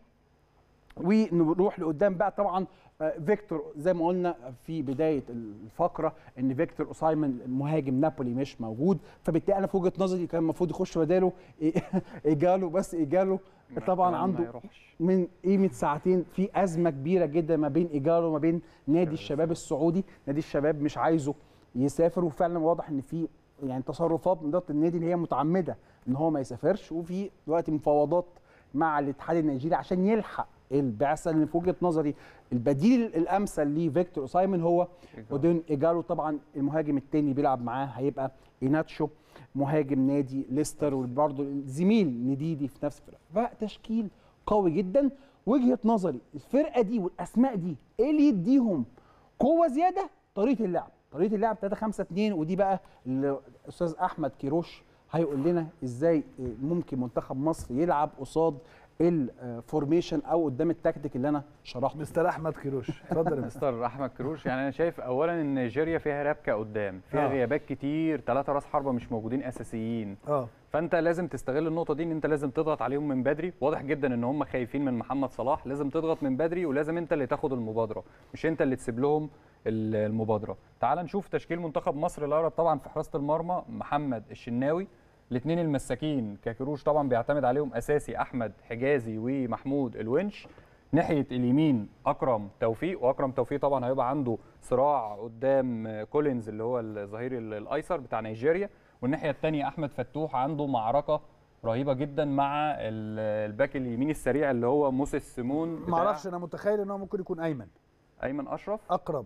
ونروح لقدام بقى طبعا فيكتور، زي ما قلنا في بدايه الفقره ان فيكتور اوسايمن مهاجم نابولي مش موجود، فبالتالي انا في وجهه نظري كان المفروض يخش بداله ايجالو، بس ايجالو طبعا عنده من قيمه ساعتين في ازمه كبيره جدا ما بين ايجالو وما بين نادي الشباب السعودي، نادي الشباب مش عايزه يسافر، وفعلا واضح ان في يعني تصرفات من اداره النادي اللي هي متعمده ان هو ما يسافرش، وفي دلوقتي مفاوضات مع الاتحاد النيجيري عشان يلحق البعثه، اللي في وجهه نظري البديل الامثل لفيكتور اوسايمن هو اودين ايجالو. طبعا المهاجم الثاني بيلعب معاه هيبقى ايناتشو مهاجم نادي ليستر، وبرضه الزميل نديدي في نفس الفرقه، فتشكيل قوي جدا. وجهه نظري الفرقه دي والاسماء دي ايه اللي يديهم قوه زياده؟ طريقه اللعب، طريقه اللعب ثلاثة خمسة اثنين، ودي بقى الاستاذ احمد كيروش هيقول لنا ازاي ممكن منتخب مصر يلعب قصاد الفورميشن او قدام التكتيك اللي انا شرحته. مستر احمد كيروش، اتفضل يا مستر احمد كيروش. يعني انا شايف اولا ان نيجيريا فيها ربكه قدام، فيها آه. غيابات كتير، ثلاثه راس حربه مش موجودين اساسيين، اه فانت لازم تستغل النقطه دي ان انت لازم تضغط عليهم من بدري. واضح جدا ان هم خايفين من محمد صلاح، لازم تضغط من بدري ولازم انت اللي تاخد المبادره، مش انت اللي تسيب لهم المبادره. تعال نشوف تشكيل منتخب مصر الاقرب. طبعا في حراسه المرمى محمد الشناوي، الاثنين المساكين كاكروش طبعا بيعتمد عليهم اساسي احمد حجازي ومحمود الونش. ناحيه اليمين اكرم توفيق، واكرم توفيق طبعا هيبقى عنده صراع قدام كولينز اللي هو الظهير الايسر بتاع نيجيريا، والناحيه الثانيه احمد فتوح عنده معركه رهيبه جدا مع الباك اليمين السريع اللي هو موسيس سيمون. ما اعرفش، انا متخيل ان هو ممكن يكون ايمن ايمن اشرف اقرب.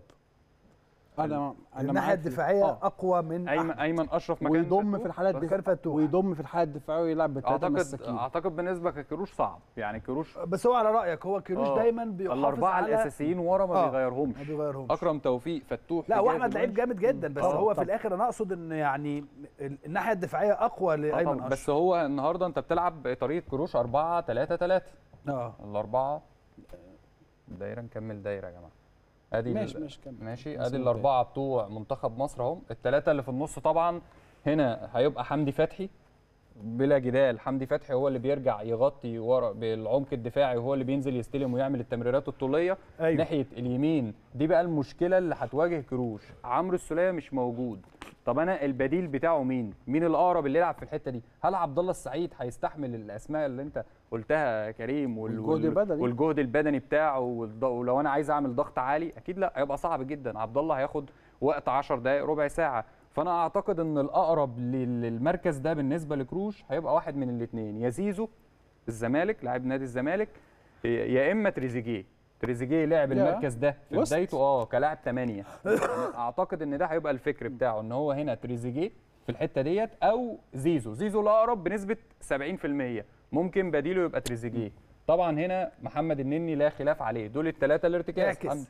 انا انا الناحيه الدفاعيه آه. اقوى من ايمن أحمد. ايمن اشرف مكان ويضم في الحالات الدفاعيه ويضم في الحالات الدفاعيه ويلعب بالثلاثه مساكين. اعتقد بالنسبه ككروش صعب، يعني كروش بس هو على رايك هو كروش آه. دايما بيحافظ الاربعه على الاساسيين ورا ما آه. بيغيرهمش. ما بيغيرهمش اكرم توفيق فتوح. لا واحمد لعيب جامد جدا، بس آه. هو طب. في الاخر انا اقصد ان يعني الناحيه الدفاعيه اقوى لايمن اشرف. بس هو النهارده انت بتلعب بطريقه كروش أربعة ثلاثة ثلاثة. اه الاربعه دايره، نكمل دايره يا جماعه. ادي ماشي ماشي كمل. ماشي ادي الاربعه بتوع منتخب مصر اهم. الثلاثه اللي في النص طبعا هنا هيبقى حمدي فتحي بلا جدال. حمدي فتحي هو اللي بيرجع يغطي ورا بالعمق الدفاعي، وهو اللي بينزل يستلم ويعمل التمريرات الطوليه. أيوة. ناحيه اليمين دي بقى المشكله اللي هتواجه كروش، عمرو السوليه مش موجود. طب انا البديل بتاعه مين؟ مين الاقرب اللي يلعب في الحته دي؟ هل عبد الله السعيد هيستحمل الاسماء اللي انت قلتها يا كريم وال... والجهد البدني والجهد البدني بتاعه والض... ولو انا عايز اعمل ضغط عالي اكيد لا، هيبقى صعب جدا. عبد الله هياخد وقت عشر دقائق ربع ساعه. فانا اعتقد ان الاقرب للمركز ده بالنسبه لكروش هيبقى واحد من الاثنين، يا زيزو الزمالك لاعب نادي الزمالك، يا اما تريزيجيه. تريزيجيه لعب يا. المركز ده في وسط. بدايته اه كلاعب ثمانية. يعني اعتقد ان ده هيبقى الفكر بتاعه، ان هو هنا تريزيجيه في الحته ديت او زيزو. زيزو الاقرب بنسبه سبعين في المية، ممكن بديله يبقى تريزيجيه. طبعا هنا محمد النني لا خلاف عليه، دول الثلاثه الارتكاز. يعكس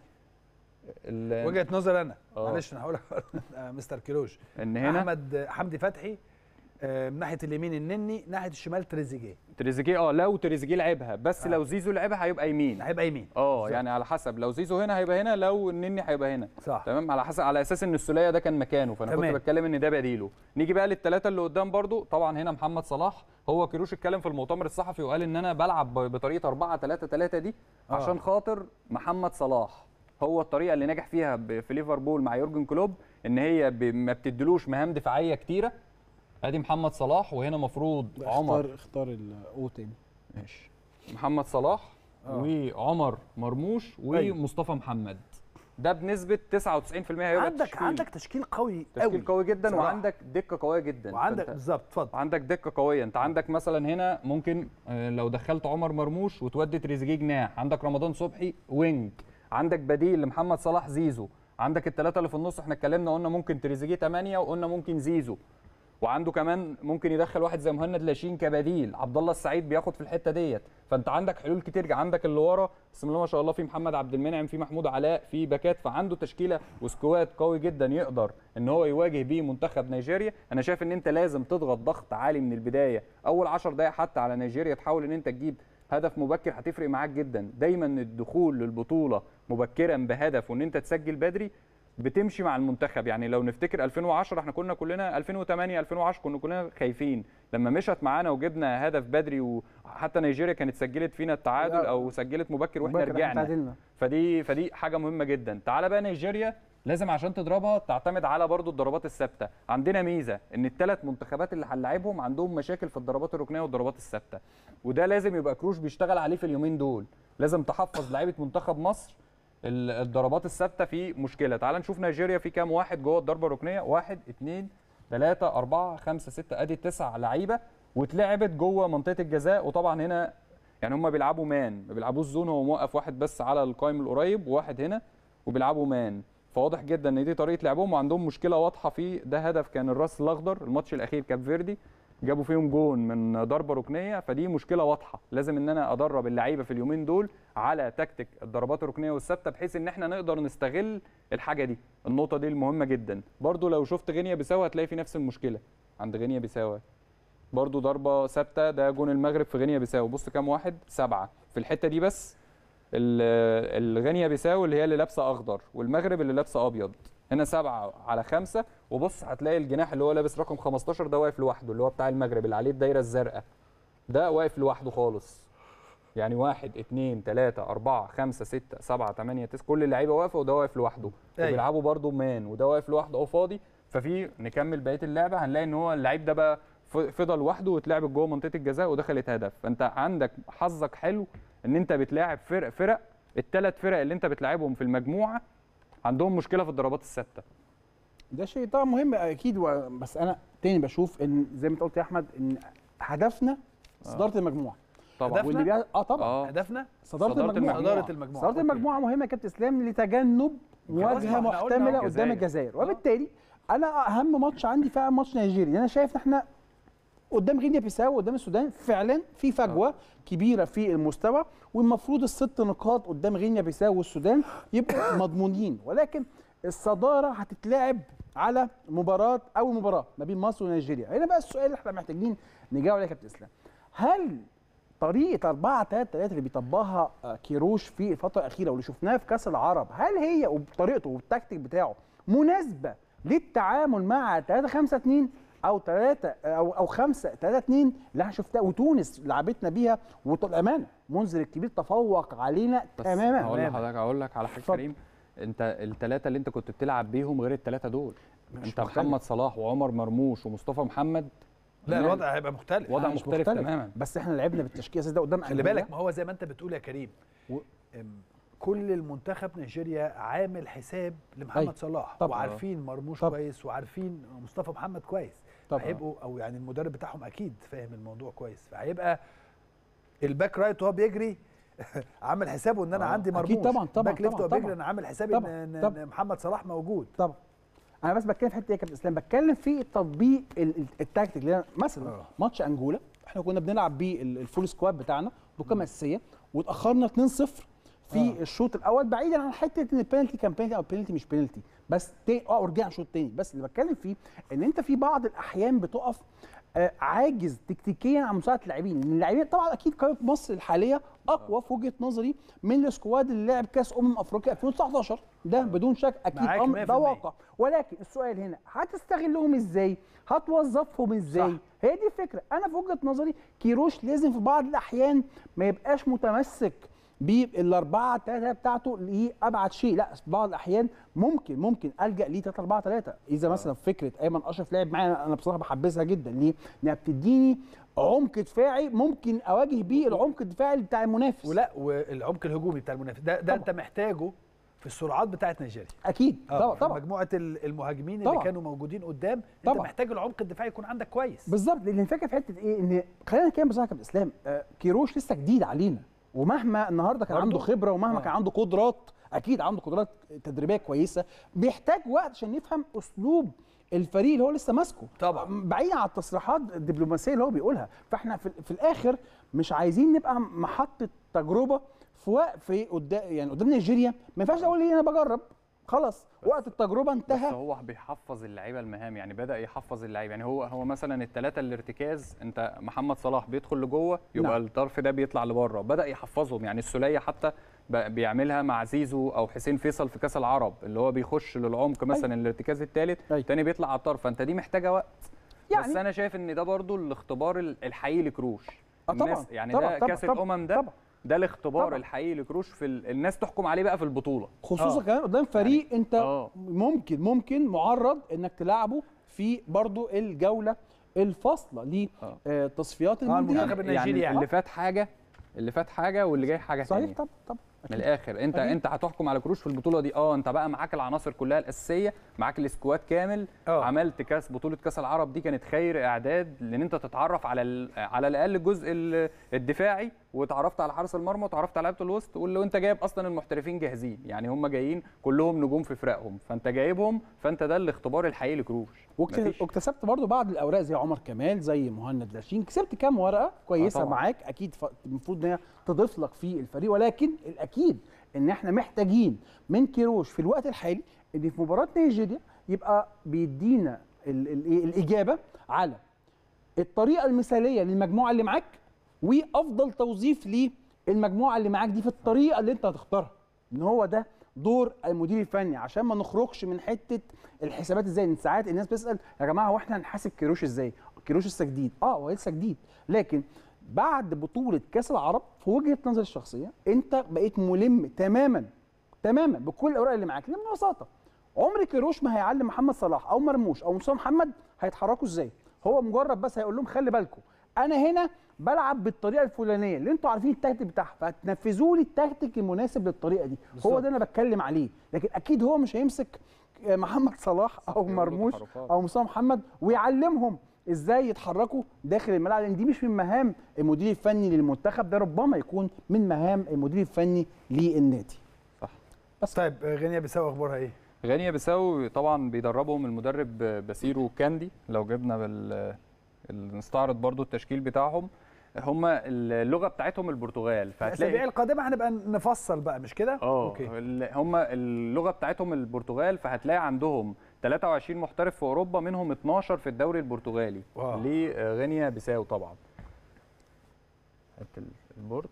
ال- وجهه نظر انا آه. معلش انا هقول مستر كيروش ان هنا احمد حمدي فتحي آه، من ناحيه اليمين النني، ناحيه الشمال تريزيجيه، تريزيجيه اه لو تريزيجيه لعبها، بس آه. لو زيزو لعبها هيبقى يمين. هيبقى يمين اه بالظبط. يعني على حسب، لو زيزو هنا هيبقى هنا، لو النني هيبقى هنا. صح تمام، على حسب، على اساس ان السوليه ده كان مكانه، فانا تمام. كنت بتكلم ان ده بديله. نيجي بقى للثلاثه اللي قدام برضو. طبعا هنا محمد صلاح، هو كيروش اتكلم في المؤتمر الصحفي وقال ان انا بلعب ب- بطريقه أربعة ثلاثة ثلاثة دي آه. عشان خاطر محمد صلاح. هو الطريقه اللي نجح فيها ب- في ليفربول مع يورجن كلوب، ان هي ب- ما بتدلوش مهام دفاعيه كتيره. ادي محمد صلاح، وهنا مفروض عمر. اختار اختار الاو تاني. ماشي، محمد صلاح آه. وعمر مرموش أيوة. ومصطفى محمد. ده بنسبه تسعة وتسعين في المية هيبقى عندك تشكيل. عندك تشكيل قوي تشكيل قوي قوي جدا صراحة. وعندك دكه قويه جدا. وعندك فأنت بالظبط اتفضل. عندك دكه قويه. انت عندك مثلا هنا ممكن آه، لو دخلت عمر مرموش وتودي تريزيجيه جناح، عندك رمضان صبحي وينج، عندك بديل لمحمد صلاح زيزو، عندك الثلاثه اللي في النص احنا اتكلمنا قلنا ممكن تريزيجيه ثمانية وقلنا ممكن زيزو، وعنده كمان ممكن يدخل واحد زي مهند لاشين كبديل. عبد الله السعيد بياخد في الحته ديت. فانت عندك حلول كتير. عندك اللي ورا بسم الله ما شاء الله في محمد عبد المنعم، في محمود علاء، في باكات، فعنده تشكيله وسكواد قوي جدا يقدر ان هو يواجه بيه منتخب نيجيريا. انا شايف ان انت لازم تضغط ضغط عالي من البدايه، اول عشر دقائق حتى على نيجيريا، تحاول ان انت تجيب هدف مبكر، هتفرق معاك جدا. دايما الدخول للبطوله مبكرا بهدف وان انت تسجل بدري بتمشي مع المنتخب. يعني لو نفتكر ألفين وعشرة احنا كنا كلنا، ألفين وثمانية ألفين وعشرة كنا كلنا خايفين لما مشت معانا وجبنا هدف بدري، وحتى نيجيريا كانت سجلت فينا التعادل او سجلت مبكر واحنا مبكر إحنا رجعنا. تعادلنا. فدي فدي حاجه مهمه جدا. تعالى بقى نيجيريا، لازم عشان تضربها تعتمد على برضو الضربات الثابته. عندنا ميزه ان الثلاث منتخبات اللي هنلاعبهم عندهم مشاكل في الضربات الركنيه والضربات الثابته، وده لازم يبقى كروش بيشتغل عليه في اليومين دول. لازم تحفظ لعيبه منتخب مصر ال- الضربات الثابته في مشكله. تعال نشوف نيجيريا في كام واحد جوه الضربه الركنيه، واحد اثنين ثلاثة أربعة خمسة ستة، ادي تسع لعيبه واتلعبت جوه منطقه الجزاء. وطبعا هنا يعني هم بيلعبوا مان، ما بيلعبوش زون، هو موقف واحد بس على القائم القريب وواحد هنا وبيلعبوا مان. فواضح جدا ان دي طريقه لعبهم وعندهم مشكله واضحه في ده. هدف كان الراس الاخضر الماتش الاخير كاب فيردي، جابوا فيهم جون من ضربه ركنيه، فدي مشكله واضحه. لازم ان انا ادرب اللعيبه في اليومين دول على تكتيك الضربات الركنيه والثابته، بحيث ان احنا نقدر نستغل الحاجه دي. النقطه دي المهمه جدا. برضو لو شفت غينيا بيساو هتلاقي في نفس المشكله عند غينيا بيساو، برضو ضربه ثابته. ده جون المغرب في غينيا بيساو، بص كام واحد، سبعه في الحته دي بس. ال- الغينيا بيساو اللي هي اللي لابسه اخضر، والمغرب اللي لابسه ابيض. هنا سبعه على خمسه. وبص هتلاقي الجناح اللي هو لابس رقم خمستاشر ده واقف لوحده، اللي هو بتاع المغرب اللي عليه الدايره الزرقاء ده واقف لوحده خالص. يعني واحد اثنين ثلاثة أربعة خمسة ستة سبعة ثمانية تسعة، كل اللعيبة واقفة وده واقف لوحده. أيوة. وبيلعبوا برضه مان وده واقف لوحده أو فاضي. ففي نكمل بقية اللعبة هنلاقي إن هو اللعيب ده بقى ف- فضل لوحده واتلعبت جوه منطقة الجزاء ودخلت هدف. فأنت عندك حظك حلو إن أنت بتلاعب فرق فرق الثلاث فرق اللي أنت بتلاعبهم في المجموعة عندهم مشكلة في الضربات الثابتة. ده شيء طبعا مهم اكيد و... بس انا تاني بشوف ان زي ما انت قلت يا احمد ان هدفنا صداره المجموعه طبعا. هدفنا؟ واللي بي... اه طبعا اه هدفنا صداره صدارة المجموعه المجموعة. صداره المجموعه صداره أوكي. المجموعه مهمه يا كابتن اسلام لتجنب خلاص، ما مواجهه احنا قلنا محتمله أهو. قدام الجزائر. وبالتالي انا اهم ماتش عندي فعلا ماتش نيجيريا. انا شايف ان احنا قدام غينيا بيساو قدام السودان فعلا في فجوه كبيره في المستوى، والمفروض الست نقاط قدام غينيا بيساو والسودان يبقوا مضمونين. ولكن الصداره هتتلعب على مباراه اول مباراه ما بين مصر ونيجيريا. هنا بقى السؤال اللي احنا محتاجين نجاوب عليه يا كابتن اسلام، هل طريقه أربعة ثلاثة ثلاثة اللي بيطبقها آه، كيروش في الفتره الاخيره واللي شفناها في كاس العرب، هل هي وبطريقته والتكتيك بتاعه مناسبه للتعامل مع ثلاثة خمسة اثنين او ثلاثة او او خمسة ثلاثة اثنين اللي احنا شفناها وتونس لعبتنا بيها؟ وبامانه منذر الكبير تفوق علينا بس تماما. هقول لحضرتك هقول لك على حاجه اتفضل. كريم. انت الثلاثه اللي انت كنت بتلعب بيهم غير الثلاثه دول. مش انت مختلف. محمد صلاح وعمر مرموش ومصطفى محمد، لا الوضع هيبقى مختلف. وضع مش مختلف تماما. بس احنا لعبنا بالتشكيل الاساسي ده قدام خلي أنجولا. بالك، ما هو زي ما انت بتقول يا كريم و- أم، كل المنتخب نيجيريا عامل حساب لمحمد أيوة. صلاح، طبعا. وعارفين مرموش طبعا. كويس وعارفين مصطفى محمد كويس. طبعا. هيبقوا او يعني المدرب بتاعهم اكيد فاهم الموضوع كويس، فهيبقى الباك رايت وهو بيجري عامل حسابه ان انا آه. عندي مرموش أكيد طبعا طبعا باك ليفت طبعا وبيجري، طبعا. انا عامل حسابي طبعا. ان, طبعا. إن محمد صلاح موجود. طبعا انا بس بتكلم في حته ايه يا كابتن اسلام، بتكلم في تطبيق ال- ال- التكتيك اللي أنا- مثلا آه. ماتش انجولا احنا كنا بنلعب بيه ال- الفول سكواد بتاعنا بقيمه اساسيه واتاخرنا اتنين صفر في آه. الشوط الاول، بعيدا عن حته ان البينالتي كان بينالتي او البينالتي مش بينالتي، بس تاني اه ورجعنا شوط تاني. بس اللي بتكلم فيه ان انت في بعض الاحيان بتقف آه عاجز تكتيكيا عن مساعده اللاعبين، لان اللاعبين طبعا اكيد قائمه مصر الحاليه اقوى في وجهه نظري من السكواد اللي لعب كاس امم افريقيا ألفين وتسعتاشر، ده بدون شك اكيد معاك امر مية في ده المية. واقع. ولكن السؤال هنا هتستغلهم ازاي؟ هتوظفهم ازاي؟ صح. هي دي الفكره. انا في وجهه نظري كيروش لازم في بعض الاحيان ما يبقاش متمسك بالاربعه ثلاثه بتاعته لابعد شيء، لا في بعض الاحيان ممكن ممكن الجا ليه ثلاثة أربعة ثلاثة. اذا مثلا فكره ايمن اشرف لعب معايا انا بصراحه بحبذها جدا، ليه؟ انها بتديني عمق دفاعي ممكن اواجه بيه العمق الدفاعي بتاع المنافس. ولا والعمق الهجومي بتاع المنافس ده, ده طبعا. انت محتاجه في السرعات بتاعت نيجيريا. اكيد طبعا طبعا مجموعه المهاجمين اللي طبعا. كانوا موجودين قدام انت طبعا. محتاج العمق الدفاعي يكون عندك كويس. بالظبط، لان الفكره في حته ايه؟ ان خلينا نتكلم بصراحه يا كابتن اسلام، آه كيروش لسه جديد علينا، ومهما النهارده كان برضو؟ عنده خبره ومهما آه. كان عنده قدرات، اكيد عنده قدرات تدريبيه كويسه، بيحتاج وقت عشان يفهم اسلوب الفريق اللي هو لسه ماسكه. طبعا. بعيد عن التصريحات الدبلوماسيه اللي هو بيقولها، فاحنا في, في الاخر مش عايزين نبقى محطه تجربه في وقت في قدام يعني قدام نيجيريا، ما ينفعش اقول ايه انا بجرب خلاص وقت التجربه بس انتهى. هو بيحفظ اللعيبه المهام، يعني بدا يحفظ اللعيبه، يعني هو هو مثلا الثلاثه الارتكاز، انت محمد صلاح بيدخل لجوه يبقى نعم. الطرف ده بيطلع لبره، بدا يحفظهم. يعني السوليه حتى بقى بيعملها مع زيزو او حسين فيصل في كاس العرب، اللي هو بيخش للعمق مثلا الارتكاز الثالث أيوة. الثاني بيطلع على الطرف، فانت دي محتاجه وقت. يعني بس انا شايف ان ده برضو الاختبار الحقيقي لكروش. آه طبعا الناس يعني طبعا ده طبعا كاس طبعا الامم ده طبعا ده الاختبار طبعا. الحقيقي لكروش في ال... الناس تحكم عليه بقى في البطوله، خصوصا آه. كمان قدام فريق يعني انت آه. ممكن ممكن معرض انك تلعبه في برضو الجوله الفاصله آه. لتصفيات آه، المونديال. المنتخب النيجيري يعني. اللي فات حاجه اللي فات حاجه واللي جاي حاجه صحيح ثانيه. طبعا طبعا من الاخر انت أكيد. انت هتحكم على كروش في البطوله دي، اه انت بقى معاك العناصر كلها الاساسيه، معاك السكواد كامل. أوه. عملت كاس بطوله كاس العرب دي كانت خير اعداد لان انت تتعرف على ال... على الاقل الجزء ال- الدفاعي، وتعرفت على حارس المرمى وتعرفت على لعيبه الوسط، واللي انت جايب اصلا المحترفين جاهزين، يعني هم جايين كلهم نجوم في فرقهم، فانت جايبهم، فانت ده الاختبار الحقيقي لكروش. واكت- مفيش. واكتسبت برضو بعض الاوراق زي عمر كمال زي مهند لاشين، كسبت كام ورقه كويسه طبعاً. معاك اكيد ف- المفروض ان هي تضيف لك في الفريق. ولكن الاكيد ان احنا محتاجين من كيروش في الوقت الحالي ان في مباراه نيجيريا يبقى بيدينا ال- ال- إيه الاجابه على الطريقه المثاليه للمجموعه اللي معاك، وافضل توظيف للمجموعه اللي معاك دي في الطريقه اللي انت هتختارها. ان هو ده دور المدير الفني، عشان ما نخرجش من حته الحسابات ازاي. ان ساعات الناس بتسال يا جماعه هو احنا هنحاسب كيروش ازاي؟ كيروش لسه جديد، اه هو لسه جديد، لكن بعد بطوله كاس العرب في وجهه نظري الشخصيه انت بقيت ملم تماما تماما بكل الاوراق اللي معاك. لان ببساطه عمر كيروش ما هيعلم محمد صلاح او مرموش او مصطفى محمد هيتحركوا ازاي، هو مجرد بس هيقول لهم خلي بالكم انا هنا بلعب بالطريقه الفلانيه اللي انتوا عارفين التكتيك بتاعها، فتنفذوا لي التكتيك المناسب للطريقه دي. بالظبط. هو ده انا بتكلم عليه. لكن اكيد هو مش هيمسك محمد صلاح او يقولوا مرموش تحركات. او مصطفى محمد ويعلمهم ازاي يتحركوا داخل الملعب، لان دي مش من مهام المدير الفني للمنتخب، ده ربما يكون من مهام المدير الفني للنادي. صح. بس طيب غينيا بيساو اخبارها ايه؟ غينيا بيساو طبعا بيدربهم المدرب باسيرو كاندي. لو جبنا بال نستعرض برضو التشكيل بتاعهم، هم اللغه بتاعتهم البرتغال، الاسابيع فهتلاقي القادمه هنبقى نفصل بقى مش كده؟ اه اوكي. هم اللغه بتاعتهم البرتغال، فهتلاقي عندهم ثلاثة وعشرين محترف في اوروبا، منهم اتناشر في الدوري البرتغالي واو. لغينيا بيساو. طبعا هات البورت.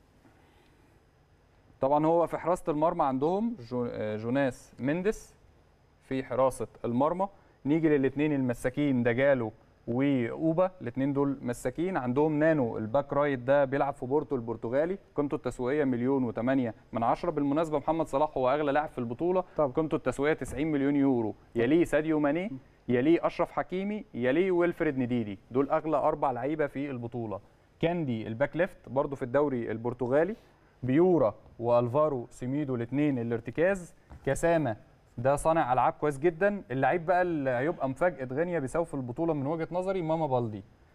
طبعا هو في حراسه المرمى عندهم جو جوناس مينديس في حراسه المرمى. نيجي للاثنين المساكين دجالو واوبا، الاثنين دول مساكين. عندهم نانو الباك رايت ده بيلعب في بورتو البرتغالي، قيمته التسويقيه مليون وثمانية من عشرة. بالمناسبه محمد صلاح هو اغلى لاعب في البطوله، طبعا. قيمته التسويقيه تسعين مليون يورو. يليه ساديو ماني، يليه اشرف حكيمي، يليه ويلفريد نديدي. دول اغلى اربع لعيبه في البطوله. كاندي الباك ليفت برضه في الدوري البرتغالي. بيورا والفارو سيميدو الاثنين الارتكاز. كاسامه ده صانع العاب كويس جدا. اللعيب بقى اللي هيبقى مفاجاه غينيا بيساو في البطوله من وجهه نظري ماما بالدي،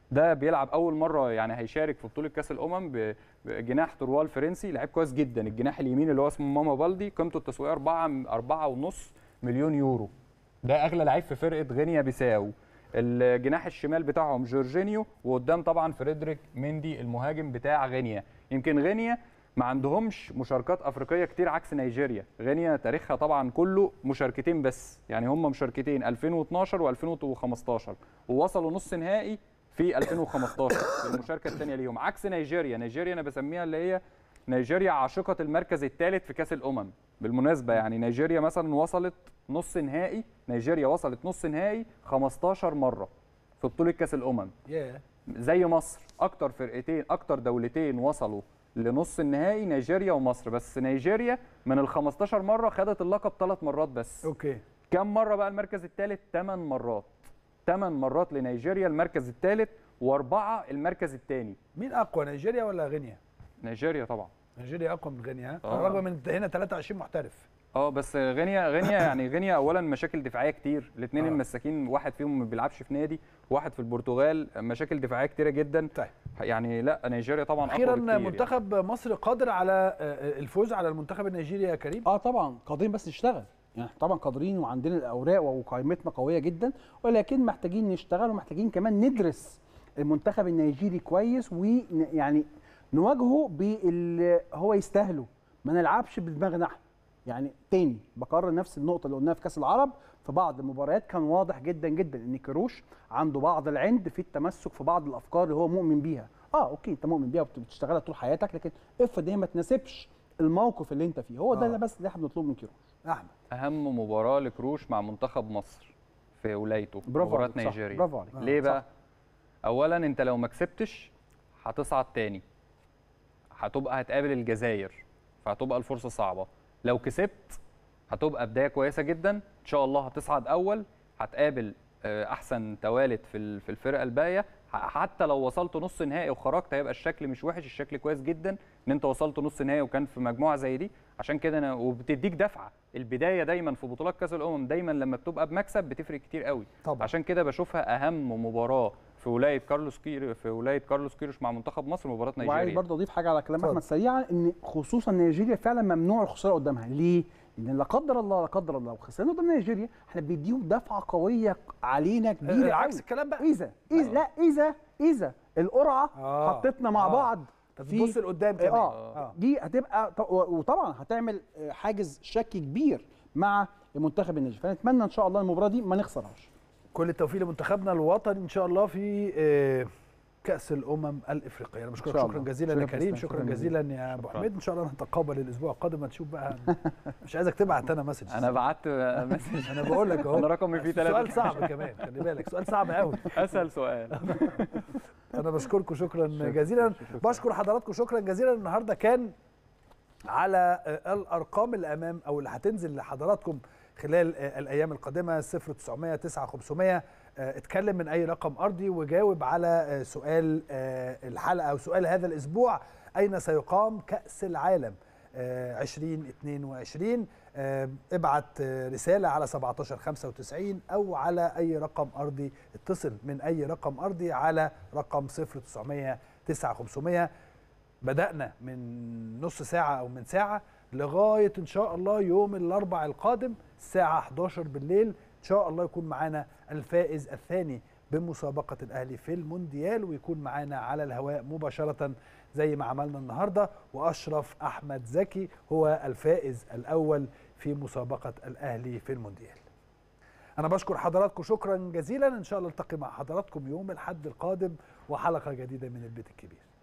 ده بيلعب اول مره يعني هيشارك في بطوله كاس الامم بجناح تروال فرنسي، لعيب كويس جدا. الجناح اليمين اللي هو اسمه ماما بالدي قيمته التسويقيه أربعة ونص مليون يورو، ده اغلى لعيب في فرقه غينيا بيساو. الجناح الشمال بتاعهم جورجينيو، وقدام طبعا فريدريك ميندي المهاجم بتاع غينيا. يمكن غينيا ما عندهمش مشاركات افريقيه كتير عكس نيجيريا. غينيا تاريخها طبعا كله مشاركتين بس، يعني هم مشاركتين ألفين واثناشر وألفين وخمستاشر، ووصلوا نص نهائي في ألفين وخمستاشر في المشاركه الثانيه ليهم، عكس نيجيريا. نيجيريا انا بسميها اللي هي نيجيريا عاشقه المركز الثالث في كاس الامم. بالمناسبه يعني نيجيريا مثلا وصلت نص نهائي، نيجيريا وصلت نص نهائي خمستاشر مره في بطوله كاس الامم. yeah. زي مصر، اكتر فرقتين اكتر دولتين وصلوا لنص النهائي نيجيريا ومصر، بس نيجيريا من ال خمستاشر مره خدت اللقب ثلاث مرات بس. اوكي. كم مره بقى المركز الثالث؟ ثمان مرات. ثمان مرات لنيجيريا المركز الثالث، واربعه المركز الثاني. مين اقوى، نيجيريا ولا غينيا؟ نيجيريا طبعا. نيجيريا اقوى من غينيا، آه. رغم من هنا ثلاثة وعشرين محترف. اه بس غينيا غينيا يعني غينيا اولا مشاكل دفاعيه كتير، الاثنين آه. المساكين واحد فيهم ما بيلعبش في نادي، واحد في البرتغال، مشاكل دفاعيه كتيره جدا. طيب يعني لا نيجيريا طبعا اقوى اخيرا بكتير. منتخب يعني. مصر قادر على الفوز على المنتخب النيجيري يا كريم؟ اه طبعا قادرين، بس نشتغل. يعني طبعا قادرين وعندنا الاوراق وقائمتنا قويه جدا، ولكن محتاجين نشتغل ومحتاجين كمان ندرس المنتخب النيجيري كويس، ويعني نواجهه باللي هو يستاهله، ما نلعبش بدماغنا احنا. يعني تاني بكرر نفس النقطه اللي قلناها في كاس العرب، في بعض المباريات كان واضح جدا جدا ان كيروش عنده بعض العند في التمسك في بعض الافكار اللي هو مؤمن بيها. اه اوكي انت مؤمن بيها وبتشتغلها طول حياتك، لكن افرض هي ما تناسبش الموقف اللي انت فيه. هو ده آه. اللي بس اللي احنا بنطلبه من كيروش. احمد، اهم مباراه لكروش مع منتخب مصر في ولايته مباراه نيجيريا. برافو عليك. ليه آه. بقى؟ اولا انت لو ما كسبتش هتصعد تاني، هتبقى هتقابل الجزائر، فهتبقى الفرصه صعبه. لو كسبت هتبقى بدايه كويسه جدا، ان شاء الله هتصعد اول، هتقابل احسن توالت في في الفرقه الباقيه. حتى لو وصلت نص نهائي وخرجت هيبقى الشكل مش وحش، الشكل كويس جدا ان انت وصلت نص نهائي وكان في مجموعه زي دي. عشان كده انا وبتديك دفعه. البدايه دايما في بطولات كاس الامم دايما لما بتبقى بمكسب بتفرق كتير قوي طبعا. عشان كده بشوفها اهم مباراه في ولايه كارلوس كير في ولايه كارلوس كيروش مع منتخب مصر، مباراه نيجيريا. وعايز برضه اضيف حاجه على كلام احمد سريعا، ان خصوصا نيجيريا فعلا ممنوع الخساره قدامها. ليه؟ لان لا قدر الله لا قدر الله لو خسرنا قدام نيجيريا احنا بنديهم دفعه قويه علينا كبيره. عكس الكلام بقى. اذا اذا لا اذا اذا القرعه آه. حطتنا مع آه. بعض تبص لقدام كمان. آه. اه دي هتبقى وطبعا هتعمل حاجز شك كبير مع المنتخب النيجيري، فنتمنى ان شاء الله المباراه دي ما نخسرهاش. كل التوفيق لمنتخبنا الوطني ان شاء الله في كأس الأمم الإفريقية. أنا بشكرك شكرا جزيلا يا كريم، شكرا جزيلا يا أبو حميد. إن شاء الله نتقابل الأسبوع القادم، هنشوف بقى. مش عايزك تبعت أنا مسج. أنا بعت مسج. أنا بقول لك أهو. أنا رقمي فيه ثلاثة. سؤال صعب كمان، خلي بالك سؤال صعب قوي. أسهل سؤال. أنا بشكركم شكرا جزيلا، بشكر حضراتكم شكرا جزيلا. النهارده كان على الأرقام اللي أمام أو اللي هتنزل لحضراتكم خلال الأيام القادمة. صفر تسعمية تسعة خمسمية اتكلم من اي رقم ارضي وجاوب على سؤال الحلقه او سؤال هذا الاسبوع: اين سيقام كاس العالم ألفين واثنين وعشرين؟ ابعت رساله على سبعتاشر خمسة وتسعين او على اي رقم ارضي، اتصل من اي رقم ارضي على رقم صفر تسعمية تسعة خمسمية. بدانا من نص ساعه او من ساعه لغايه ان شاء الله يوم الاربعاء القادم الساعه احداشر بالليل ان شاء الله يكون معانا الفائز الثاني بمسابقه الاهلي في المونديال، ويكون معانا على الهواء مباشره زي ما عملنا النهارده، واشرف احمد زكي هو الفائز الاول في مسابقه الاهلي في المونديال. انا بشكر حضراتكم شكرا جزيلا، ان شاء الله التقي مع حضراتكم يوم الاحد القادم وحلقه جديده من البيت الكبير.